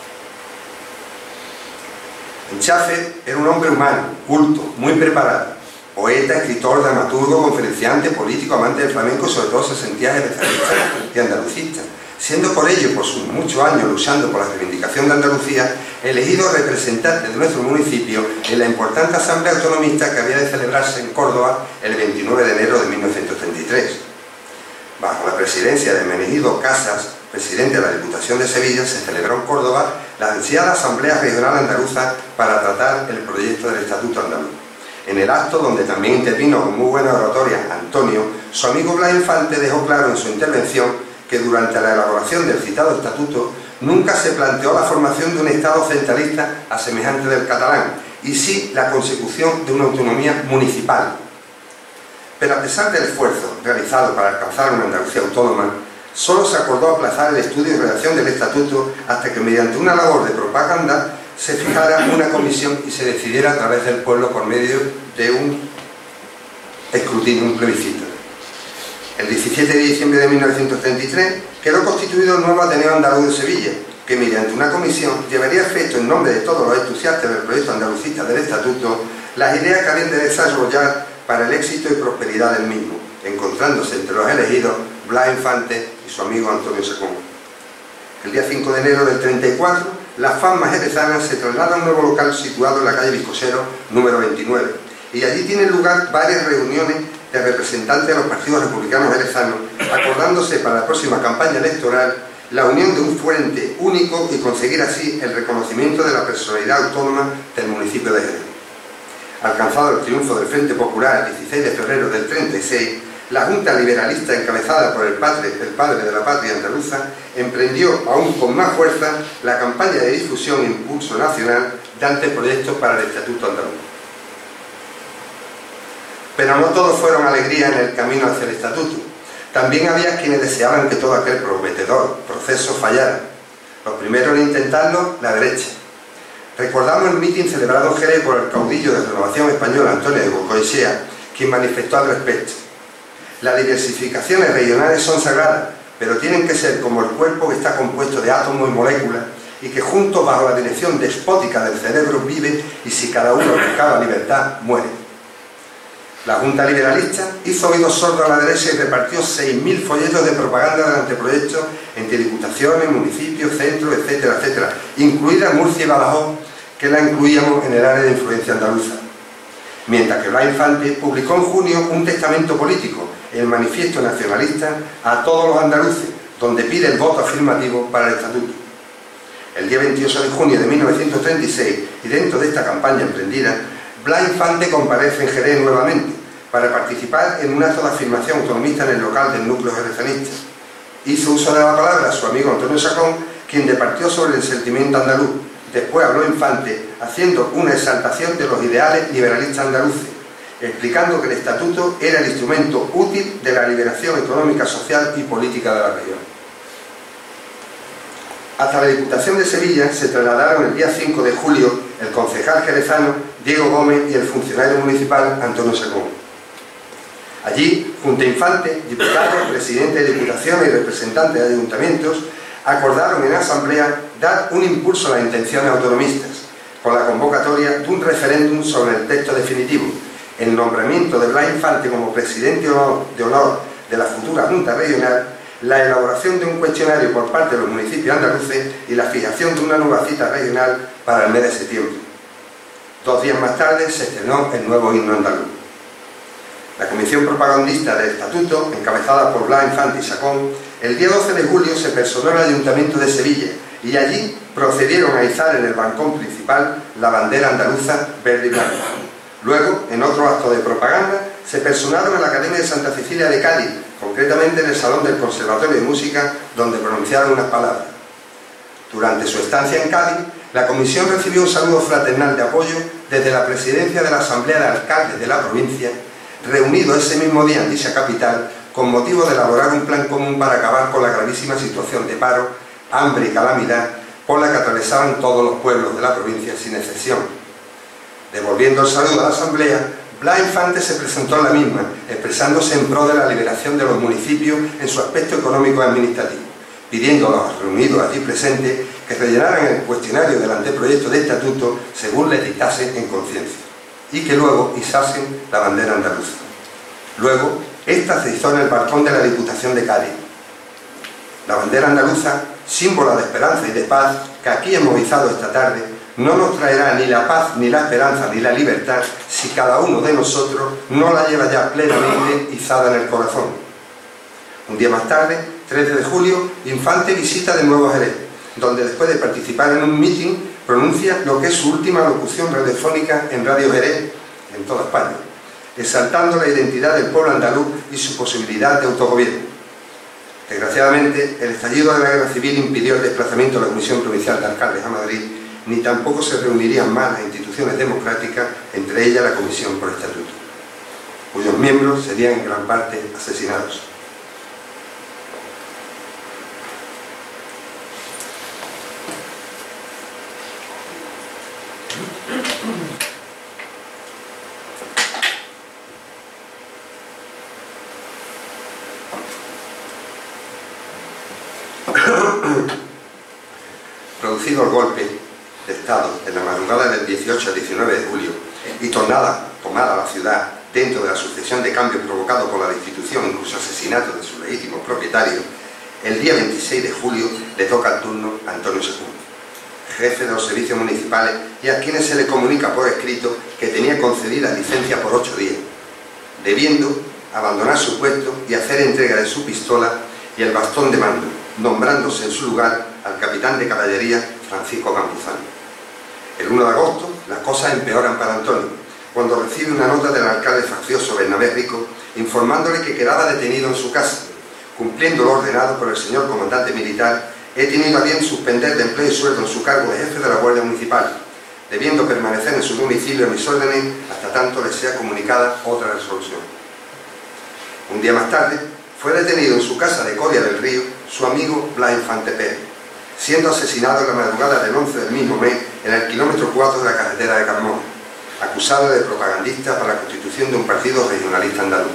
Enchafe era un hombre humano, culto, muy preparado, poeta, escritor, dramaturgo, conferenciante, político, amante del flamenco y sobre todo se sentía especialista y andalucista, siendo por ello, por sus muchos años luchando por la reivindicación de Andalucía, elegido representante de nuestro municipio en la importante asamblea autonomista que había de celebrarse en Córdoba el veintinueve de enero de mil novecientos treinta y tres. Bajo la presidencia de Hermenegildo Casas, presidente de la Diputación de Sevilla, se celebró en Córdoba la ansiada Asamblea Regional Andaluza para tratar el proyecto del Estatuto Andaluz. En el acto, donde también intervino con muy buena oratoria Antonio, su amigo Blas Infante dejó claro en su intervención que durante la elaboración del citado estatuto nunca se planteó la formación de un Estado centralista a semejante del catalán, y sí la consecución de una autonomía municipal. Pero a pesar del esfuerzo realizado para alcanzar una Andalucía autónoma, solo se acordó aplazar el estudio y redacción del estatuto hasta que mediante una labor de propaganda se fijara una comisión y se decidiera a través del pueblo por medio de un escrutinio, un plebiscito. El diecisiete de diciembre de mil novecientos treinta y tres quedó constituido el nuevo Ateneo Andaluz de Sevilla, que mediante una comisión llevaría a efecto en nombre de todos los entusiastas del proyecto andalucista del Estatuto las ideas que habían de desarrollar para el éxito y prosperidad del mismo, encontrándose entre los elegidos Blas Infante y su amigo Antonio Secón. El día cinco de enero del treinta y cuatro, las FAMAS jerezanas se traslada a un nuevo local situado en la calle Viscosero número veintinueve, y allí tienen lugar varias reuniones de representantes de los partidos republicanos jerezanos, acordándose para la próxima campaña electoral la unión de un frente único y conseguir así el reconocimiento de la personalidad autónoma del municipio de Jerez. Alcanzado el triunfo del Frente Popular el dieciséis de febrero del treinta y seis, la Junta Liberalista, encabezada por el padre, el padre de la patria andaluza, emprendió aún con más fuerza la campaña de difusión e impulso nacional de anteproyectos para el Estatuto Andaluz. Pero no todos fueron alegría en el camino hacia el Estatuto. También había quienes deseaban que todo aquel prometedor proceso fallara. Los primeros en intentarlo, la derecha. Recordamos el mitin celebrado en Jerez por el caudillo de Renovación Española, Antonio de Goicoechea, quien manifestó al respecto: las diversificaciones regionales son sagradas, pero tienen que ser como el cuerpo que está compuesto de átomos y moléculas, y que juntos, bajo la dirección despótica del cerebro, viven, y si cada uno buscaba libertad, muere. La Junta Liberalista hizo oídos sordos a la derecha y repartió seis mil folletos de propaganda del anteproyecto entre diputaciones, municipios, centros, etcétera, etcétera, incluida Murcia y Badajoz, que la incluíamos en el área de influencia andaluza. Mientras que Blas Infante publicó en junio un testamento político, el Manifiesto Nacionalista, a todos los andaluces, donde pide el voto afirmativo para el estatuto. El día veintiocho de junio de mil novecientos treinta y seis, y dentro de esta campaña emprendida, Blas Infante comparece en Jerez nuevamente para participar en un acto de afirmación autonomista en el local del núcleo jerezanista. Hizo uso de la palabra a su amigo Antonio Sacón, quien departió sobre el sentimiento andaluz. Después habló Infante, haciendo una exaltación de los ideales liberalistas andaluces, explicando que el estatuto era el instrumento útil de la liberación económica, social y política de la región. Hasta la Diputación de Sevilla se trasladaron el día cinco de julio el concejal jerezano Diego Gómez y el funcionario municipal Antonio Sacón. Allí, junto a Infante, diputados, presidentes de diputaciones y representantes de ayuntamientos acordaron en asamblea dar un impulso a las intenciones autonomistas, con la convocatoria de un referéndum sobre el texto definitivo, el nombramiento de Blas Infante como presidente de honor de la futura Junta Regional, la elaboración de un cuestionario por parte de los municipios andaluces y la fijación de una nueva cita regional para el mes de septiembre. Dos días más tarde se estrenó el nuevo himno andaluz. La comisión propagandista del estatuto, encabezada por Blas Infante y Sacón, el día doce de julio se personó en el Ayuntamiento de Sevilla y allí procedieron a izar en el balcón principal la bandera andaluza verde y blanca. Luego, en otro acto de propaganda, se personaron en la Academia de Santa Cecilia de Cádiz, concretamente en el Salón del Conservatorio de Música, donde pronunciaron unas palabras. Durante su estancia en Cádiz, la comisión recibió un saludo fraternal de apoyo desde la presidencia de la Asamblea de Alcaldes de la provincia, reunido ese mismo día en dicha capital, con motivo de elaborar un plan común para acabar con la gravísima situación de paro, hambre y calamidad por la que atravesaban todos los pueblos de la provincia sin excepción. Devolviendo el saludo a la Asamblea, Blas Infante se presentó en la misma, expresándose en pro de la liberación de los municipios en su aspecto económico y administrativo, pidiendo a los reunidos allí presentes que rellenaran el cuestionario del anteproyecto de estatuto según les dictase en conciencia, y que luego izasen la bandera andaluza. Luego, esta se izó en el balcón de la Diputación de Cádiz. La bandera andaluza, símbolo de esperanza y de paz, que aquí hemos izado esta tarde, no nos traerá ni la paz, ni la esperanza, ni la libertad si cada uno de nosotros no la lleva ya plenamente izada en el corazón. Un día más tarde, trece de julio, Infante visita de nuevo Jerez, donde después de participar en un mitin pronuncia lo que es su última locución radiofónica en Radio Jerez, en toda España, exaltando la identidad del pueblo andaluz y su posibilidad de autogobierno. Desgraciadamente, el estallido de la guerra civil impidió el desplazamiento de la Comisión Provincial de Alcaldes a Madrid, ni tampoco se reunirían más las instituciones democráticas, entre ellas la Comisión por Estatuto, cuyos miembros serían en gran parte asesinados. Producido el golpe de Estado en la madrugada del dieciocho al diecinueve de julio y tornada, tomada la ciudad dentro de la sucesión de cambios provocados por la destitución, incluso asesinato de sus legítimos propietarios, el día veintiséis de julio le toca el turno a Antonio Sacón, jefe de los servicios municipales, y a quienes se le comunica por escrito que tenía concedida licencia por ocho días, debiendo abandonar su puesto y hacer entrega de su pistola y el bastón de mando, nombrándose en su lugar al capitán de caballería Francisco Campuzano. El uno de agosto las cosas empeoran para Antonio, cuando recibe una nota del alcalde faccioso Bernabé Rico informándole que quedaba detenido en su casa. Cumpliendo lo ordenado por el señor comandante militar, he tenido a bien suspender de empleo y sueldo en su cargo de jefe de la Guardia Municipal, debiendo permanecer en su domicilio a mis órdenes hasta tanto le sea comunicada otra resolución. Un día más tarde, fue detenido en su casa de Coria del Río su amigo Blas Infante Pérez, siendo asesinado en la madrugada del once del mismo mes en el kilómetro cuatro de la carretera de Carmona, acusado de propagandista para la constitución de un partido regionalista andaluz.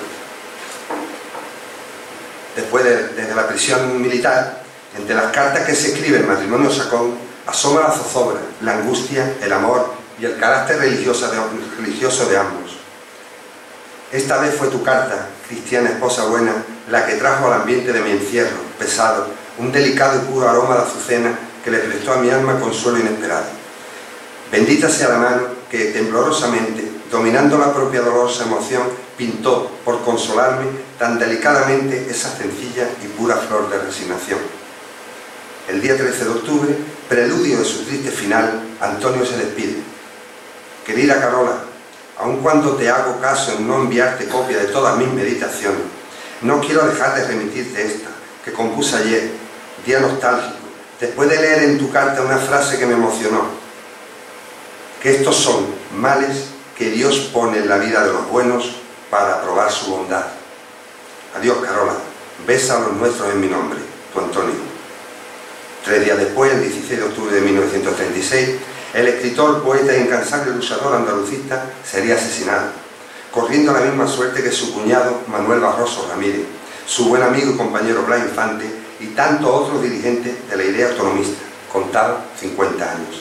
Después de, desde la prisión militar, entre las cartas que se escribe el matrimonio Chacón, asoma la zozobra, la angustia, el amor y el carácter religioso de, religioso de ambos. Esta vez fue tu carta, cristiana esposa buena, la que trajo al ambiente de mi encierro, pesado, un delicado y puro aroma de azucena que le prestó a mi alma consuelo inesperado. Bendita sea la mano que, temblorosamente, dominando la propia dolorosa emoción, pintó, por consolarme, tan delicadamente esa sencilla y pura flor de resignación. El día trece de octubre, preludio de su triste final, Antonio se despide. Querida Carola, aun cuando te hago caso en no enviarte copia de todas mis meditaciones, no quiero dejar de remitirte esta, que compuse ayer, día nostálgico, después de leer en tu carta una frase que me emocionó, que estos son males que Dios pone en la vida de los buenos para probar su bondad. Adiós, Carola, besa a los nuestros en mi nombre, tu Antonio. Tres días después, el dieciséis de octubre de mil novecientos treinta y seis, el escritor, poeta e incansable luchador andalucista sería asesinado, corriendo la misma suerte que su cuñado Manuel Barroso Ramírez, su buen amigo y compañero Blas Infante y tantos otros dirigentes de la idea autonomista, contados cincuenta años.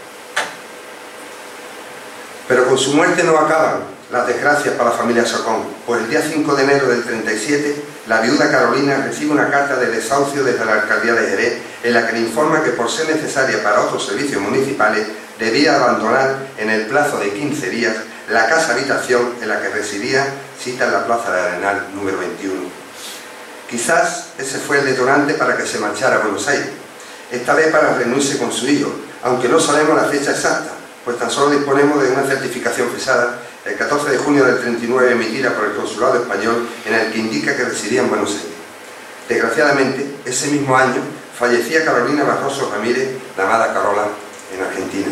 Pero con su muerte no acaban las desgracias para la familia Chacón, pues el día cinco de enero del treinta y siete, la viuda Carolina recibe una carta de desahucio desde la alcaldía de Jerez, en la que le informa que por ser necesaria para otros servicios municipales, debía abandonar en el plazo de quince días la casa habitación en la que residía, cita en la plaza de Arenal número veintiuno. Quizás ese fue el detonante para que se marchara a Buenos Aires, esta vez para reunirse con su hijo, aunque no sabemos la fecha exacta, pues tan solo disponemos de una certificación fechada el catorce de junio del treinta y nueve emitida por el Consulado Español, en el que indica que residía en Buenos Aires. Desgraciadamente, ese mismo año fallecía Carolina Barroso Ramírez, la amada Carola, en Argentina.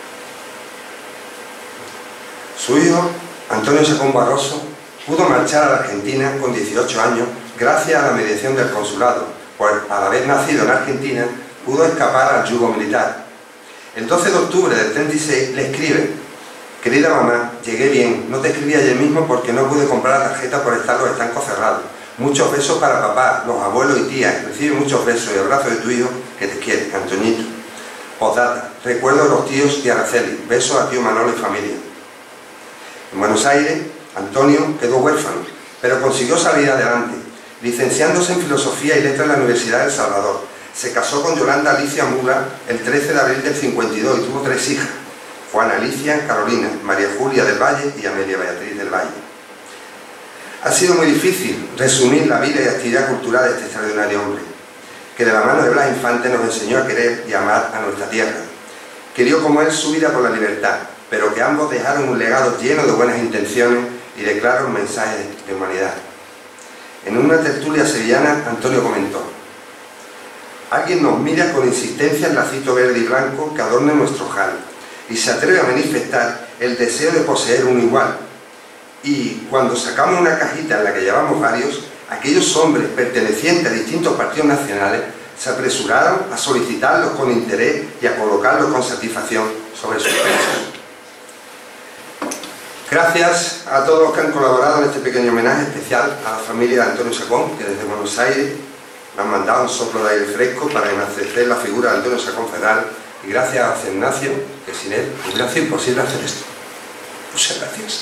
Su hijo, Antonio Chacón Barroso, pudo marchar a la Argentina con dieciocho años gracias a la mediación del consulado, pues al haber nacido en Argentina pudo escapar al yugo militar. El doce de octubre del treinta y seis le escribe: querida mamá, llegué bien, no te escribí ayer mismo porque no pude comprar la tarjeta por estar los estancos cerrados. Muchos besos para papá, los abuelos y tías, recibe muchos besos y abrazos de tu hijo que te quiere, Antoñito. Postdata, recuerdo de los tíos y Araceli, besos a tío Manolo y familia. En Buenos Aires, Antonio quedó huérfano, pero consiguió salir adelante, licenciándose en Filosofía y Letras en la Universidad de El Salvador. Se casó con Yolanda Alicia Mula el trece de abril del cincuenta y dos y tuvo tres hijas: Juana Alicia, Carolina, María Julia del Valle y Amelia Beatriz del Valle. Ha sido muy difícil resumir la vida y actividad cultural de este extraordinario hombre, que de la mano de Blas Infante nos enseñó a querer y amar a nuestra tierra, que dio como él su vida por la libertad, pero que ambos dejaron un legado lleno de buenas intenciones y de claros mensajes de humanidad. En una tertulia sevillana, Antonio comentó: alguien nos mira con insistencia el lacito verde y blanco que adorna nuestro ojal y se atreve a manifestar el deseo de poseer uno igual. Y cuando sacamos una cajita en la que llevamos varios, aquellos hombres pertenecientes a distintos partidos nacionales se apresuraron a solicitarlos con interés y a colocarlos con satisfacción sobre sus pechos. Gracias a todos los que han colaborado en este pequeño homenaje especial a la familia de Antonio Chacón, que desde Buenos Aires me han mandado un soplo de aire fresco para enaltecer la figura de Antonio Chacón Federal, y gracias a José Ignacio, que sin él hubiera sido imposible hacer esto. Muchas gracias.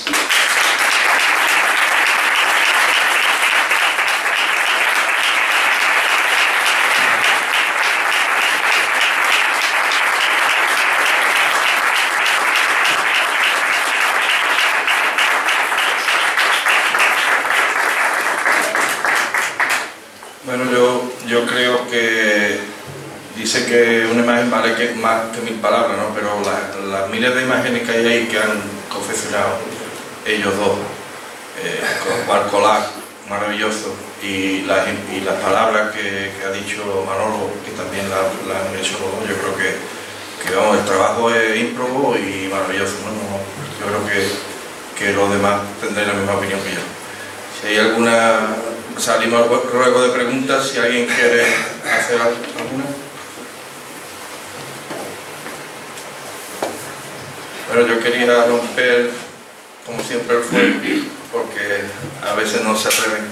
Bueno, yo, yo creo que dice que una imagen vale que, más que mil palabras, ¿no? Pero la, las miles de imágenes que hay ahí que han confeccionado ellos dos, eh, con Barcolá, maravilloso, y las, y las palabras que, que ha dicho Manolo, que también las la han hecho los dos, yo creo que, que vamos, el trabajo es ímprobo y maravilloso, ¿no? Yo creo que, que los demás tendrán la misma opinión que yo. Si hay alguna... Salimos al ruego de preguntas, si alguien quiere hacer alguna. Bueno, yo quería romper, como siempre fue, porque a veces no se atreven.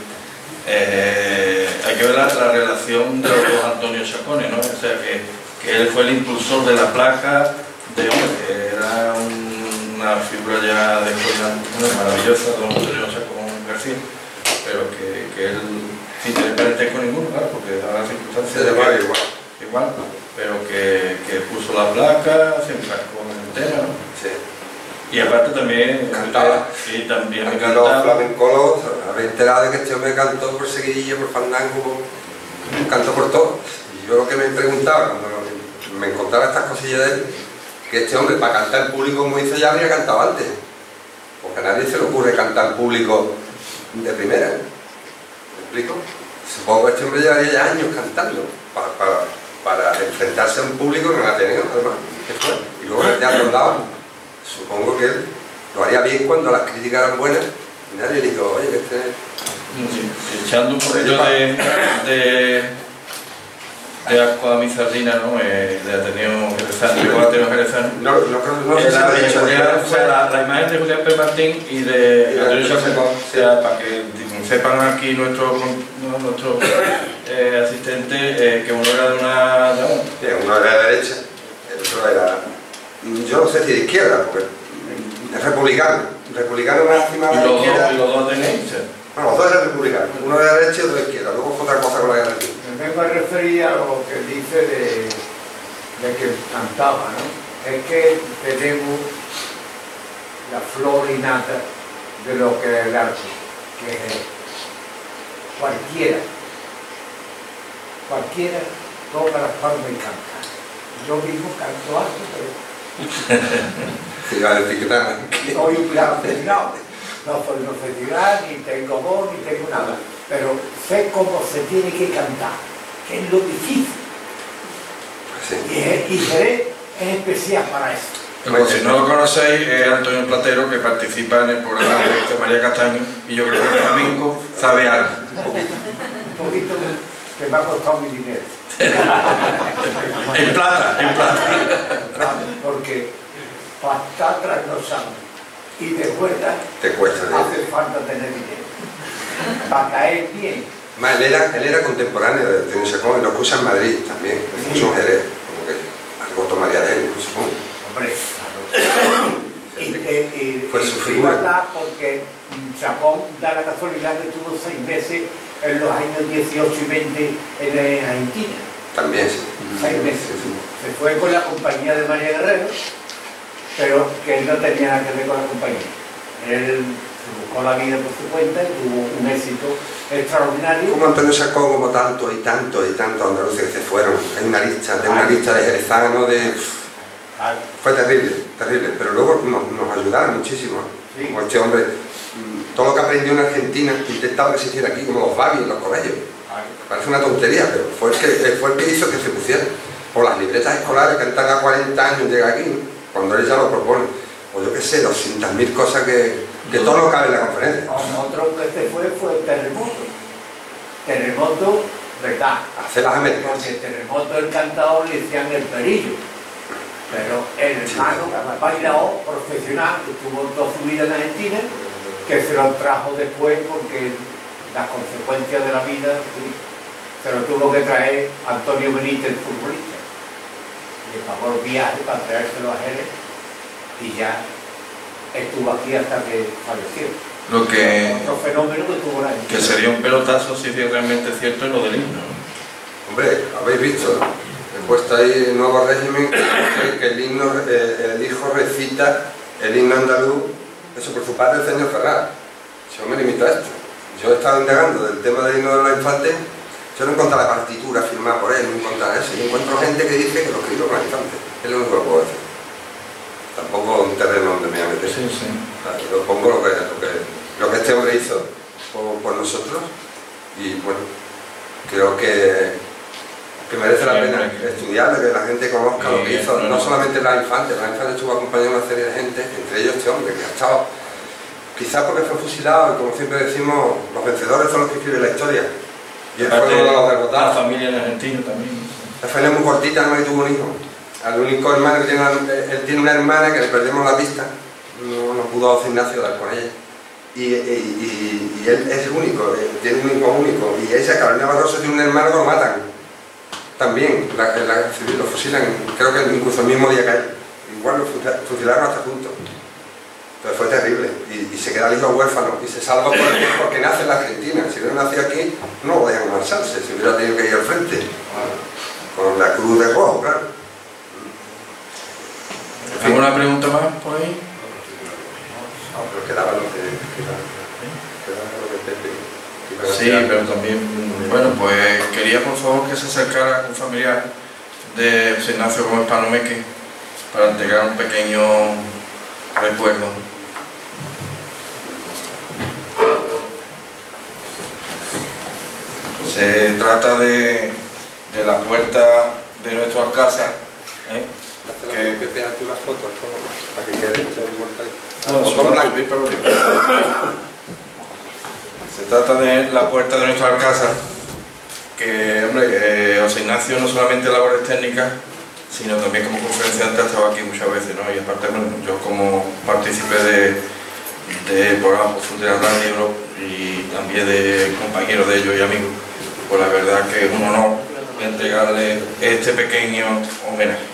Eh, hay que ver la, la relación de los dos Antonio Chacón, ¿no? O sea, que, que él fue el impulsor de la placa de hombre, que era un, una figura ya de escuela maravillosa, don Antonio Chacón García, pero que, que él, sin tener parentesco ninguno, claro, porque daba las circunstancias de igual, que, igual. igual, pero que, que puso la placa, se enfrascó en el tema, ¿no? Sí. Y aparte también Cantaba. Sí, también me Aquí cantaba. los flamencolos, habéis enterado de que este hombre cantó por seguidilla, por fandango, cantó por todo. Y yo lo que me preguntaba cuando me encontraba estas cosillas de él, que este hombre para cantar en público como hizo ya habría cantado antes. Porque a nadie se le ocurre cantar en público de primera. ¿Me explico? Supongo que este hombre llevaría ya años cantando para, para, para enfrentarse a un público que no la tenía, además. ¿Qué fue? Y luego en el teatro andaba. Supongo que él lo haría bien cuando las críticas eran buenas y nadie le dijo, oye, que este... Sí, echando un poquito de, de, de asco a mi sardina, ¿no? Eh, de Ateneo Jerezano, de Ateneo Jerezano. No, no, no, no sé si la, lo he dicho. Julián, o sea, la, la imagen de Julián P. Martín y de Y de Antonio Chacón, Chacón, o sea, para que sepan aquí nuestros no, nuestro, eh, asistentes eh, que uno era de una... De una Sí, uno era de derecha, el otro era... Yo no sé si de izquierda, porque es republicano. Republicano más encima de y la los izquierda. dos, y los dos ateneístas. Bueno, los dos eran republicanos. Uno de derecha y otro de izquierda. Luego fue otra cosa con la guerra civil. Me vengo a referir a lo que dice de, de que cantaba, ¿no? Es que tenemos la flor innata de lo que es el arte, que es cualquiera, cualquiera toca las palmas y canta. Yo mismo canto alto, pero Sí, iba a decir que nada. soy un gran aficionado. No soy profesional, ni tengo voz, ni tengo nada. Pero sé cómo se tiene que cantar, que es lo difícil. Sí. Y, es- y Jerez es especial para eso. Pero si no lo conocéis, es Antonio Platero, que participa en el programa de María Castaño, y yo creo que el flamenco sabe algo. Un poquito que me ha costado mi dinero. En plata, en plata. Porque para atrás no sabe. Y de vuelta Te cuesta. ¿no? hace falta tener dinero. Para caer bien. Además, él era, él era contemporáneo de Antonio Chacón y lo escucha en Madrid también. Sí. Mucho Jerez, como que algo tomaría de él, supongo. Hombre, claro. Y, y, y, Fue su y figura. igual da porque Chacón da la casualidad que tuvo seis meses en los años dieciocho y veinte en Argentina. También, sí. Seis meses. Sí, sí. Se fue con la compañía de María Guerrero, pero que él no tenía nada que ver con la compañía. Él se buscó la vida por su cuenta y tuvo un éxito extraordinario. Como Antonio Chacón, como tantos y tantos y tantos andaluces que se fueron. Hay una lista, de una lista de jerezanos, de... Ah, Fue terrible, terrible, pero luego nos, nos ayudaron muchísimo. Sí. Como este hombre, mm, todo lo que aprendió en Argentina, intentaba que se hiciera aquí, como los baggy, los correllos. ah, Parece una tontería, pero fue el que, fue el que hizo que se pusiera. O las libretas escolares que han tardado cuarenta años en llegar aquí, ¿no? Cuando él ya lo propone. O yo qué sé, doscientas mil cosas que, que todo no cabe en la conferencia. Otro que se fue fue Terremoto. Terremoto, ¿verdad? Hacer las Américas. Porque Terremoto el cantador le decían el perillo. Pero el hermano, bailador profesional, que tuvo toda su vida en Argentina, que se lo trajo después porque las consecuencias de la vida sí, se lo tuvo que traer Antonio Benítez, el futbolista. Le pagó el viaje para traérselo a Jerez y ya estuvo aquí hasta que falleció. Lo que, Otro fenómeno que tuvo la que Argentina. sería un pelotazo si es realmente cierto es lo del himno, ¿no? Hombre, habéis visto, he puesto ahí el nuevo régimen, que el, himno, eh, el hijo recita el himno andaluz, eso por su padre el señor Ferrar. Yo me limito a esto. Yo he estado indagando del tema del himno de los infantes, yo no encuentro la partitura firmada por él, no encuentro eso. Yo encuentro gente que dice que lo escribió con los infantes. Es lo único que puedo decir. Tampoco un terreno donde me voy a meter. Sí, sí. Yo pongo lo que, lo que, lo que este hombre hizo por, por nosotros y bueno, creo que, que merece la pena estudiarlo, que la gente conozca lo que hizo, no solamente la Infante, la Infante estuvo acompañado de una serie de gente, entre ellos este hombre que ha estado, quizás porque fue fusilado y como siempre decimos, los vencedores son los que escriben la historia y él fue uno de los La derrotados. familia en Argentina también. La familia es muy cortita, no tuvo un hijo. al único hermano que tiene, una, él tiene una hermana que le perdemos la pista, no, no pudo José Ignacio dar con ella. Y, y, y, y él es el único, tiene un hijo único. Y esa Carolina Barroso tiene un hermano que lo matan. También, la, la guerra civil, lo fusilan, creo que incluso el mismo día que él. Igual lo fusilaron hasta juntos. Entonces fue terrible. Y, y se queda el hijo huérfano. Y se salva porque, porque nace en la Argentina. Si hubiera nacido aquí, no lo dejan marcharse. Si hubiera tenido que ir al frente. Con la cruz de rojo, claro. ¿Alguna pregunta más por ahí? No, pero quedaba lo que... Quedaba lo que Pepe... Sí, pero también, bueno, pues quería por favor que se acercara un familiar de José Ignacio Gómez Palomeque para entregar un pequeño recuerdo. Se trata de, de la puerta de nuestras casas, ¿eh? Que, que pegas tú las fotos, para que quede Se trata de la puerta de nuestra casa, que, hombre, eh, José Ignacio no solamente labores técnicas, sino también como conferenciante ha estado aquí muchas veces, ¿no? Y aparte, bueno, yo como partícipe de, de programas de la radio y también de compañeros de ellos y amigos, pues la verdad que es un honor entregarle este pequeño homenaje.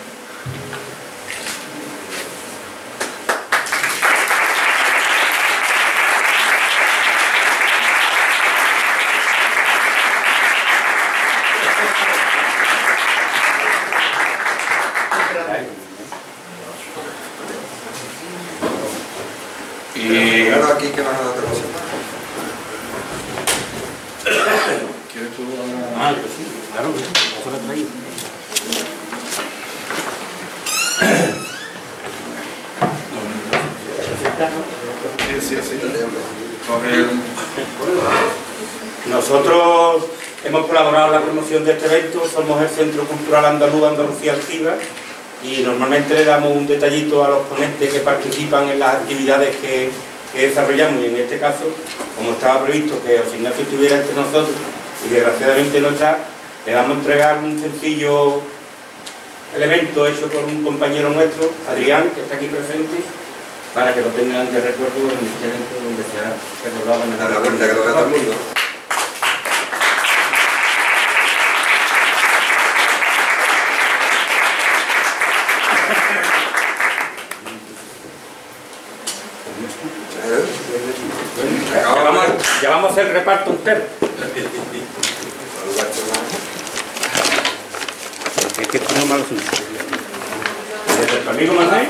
Y claro, aquí que van a dar otra cosa. ¿Quieres tú? Ah, sí, claro, eso lo he traído. Sí, sí, sí. Coge el... Nosotros hemos colaborado en la promoción de este evento, somos el Centro Cultural Andaluz Andalucía Activa y normalmente le damos un detallito a los ponentes que participan en las actividades que, que desarrollamos, y en este caso, como estaba previsto que José Ignacio estuviera entre nosotros y desgraciadamente no está, le vamos a entregar un sencillo elemento hecho por un compañero nuestro, Adrián, que está aquí presente, para que lo tengan de recuerdo en este evento donde se ha recordado en Dar la vuelta que lo vea todo el mundo. Ya vamos, ya vamos a hacer el reparto entero. Es que esto no es malo suyo. ¿El amigo Manuel?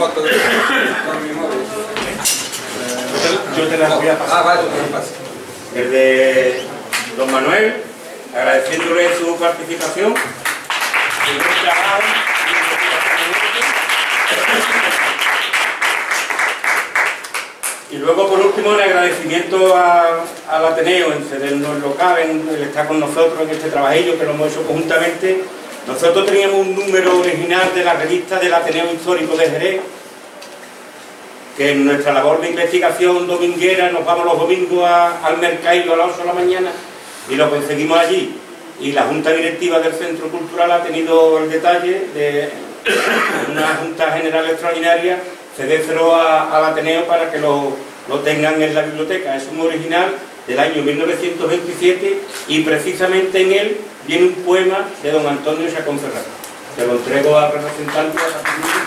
Yo te la voy a pasar. Ah, vale, tú me pasas. El de don Manuel, agradeciéndole su participación. Y luego, por último, el agradecimiento a, al Ateneo en cedernos el local, en el estar con nosotros en este trabajillo que lo hemos hecho conjuntamente. Nosotros teníamos un número original de la revista del Ateneo Histórico de Jerez, que en nuestra labor de investigación dominguera nos vamos los domingos a, al mercadillo a las ocho de la mañana y lo conseguimos allí. Y la Junta Directiva del Centro Cultural ha tenido el detalle de una Junta General Extraordinaria cedérselo al Ateneo para que lo, lo tengan en la biblioteca. Es un original del año mil novecientos veintisiete y precisamente en él viene un poema de don Antonio Chacón Ferraro. Te lo entrego al representante de la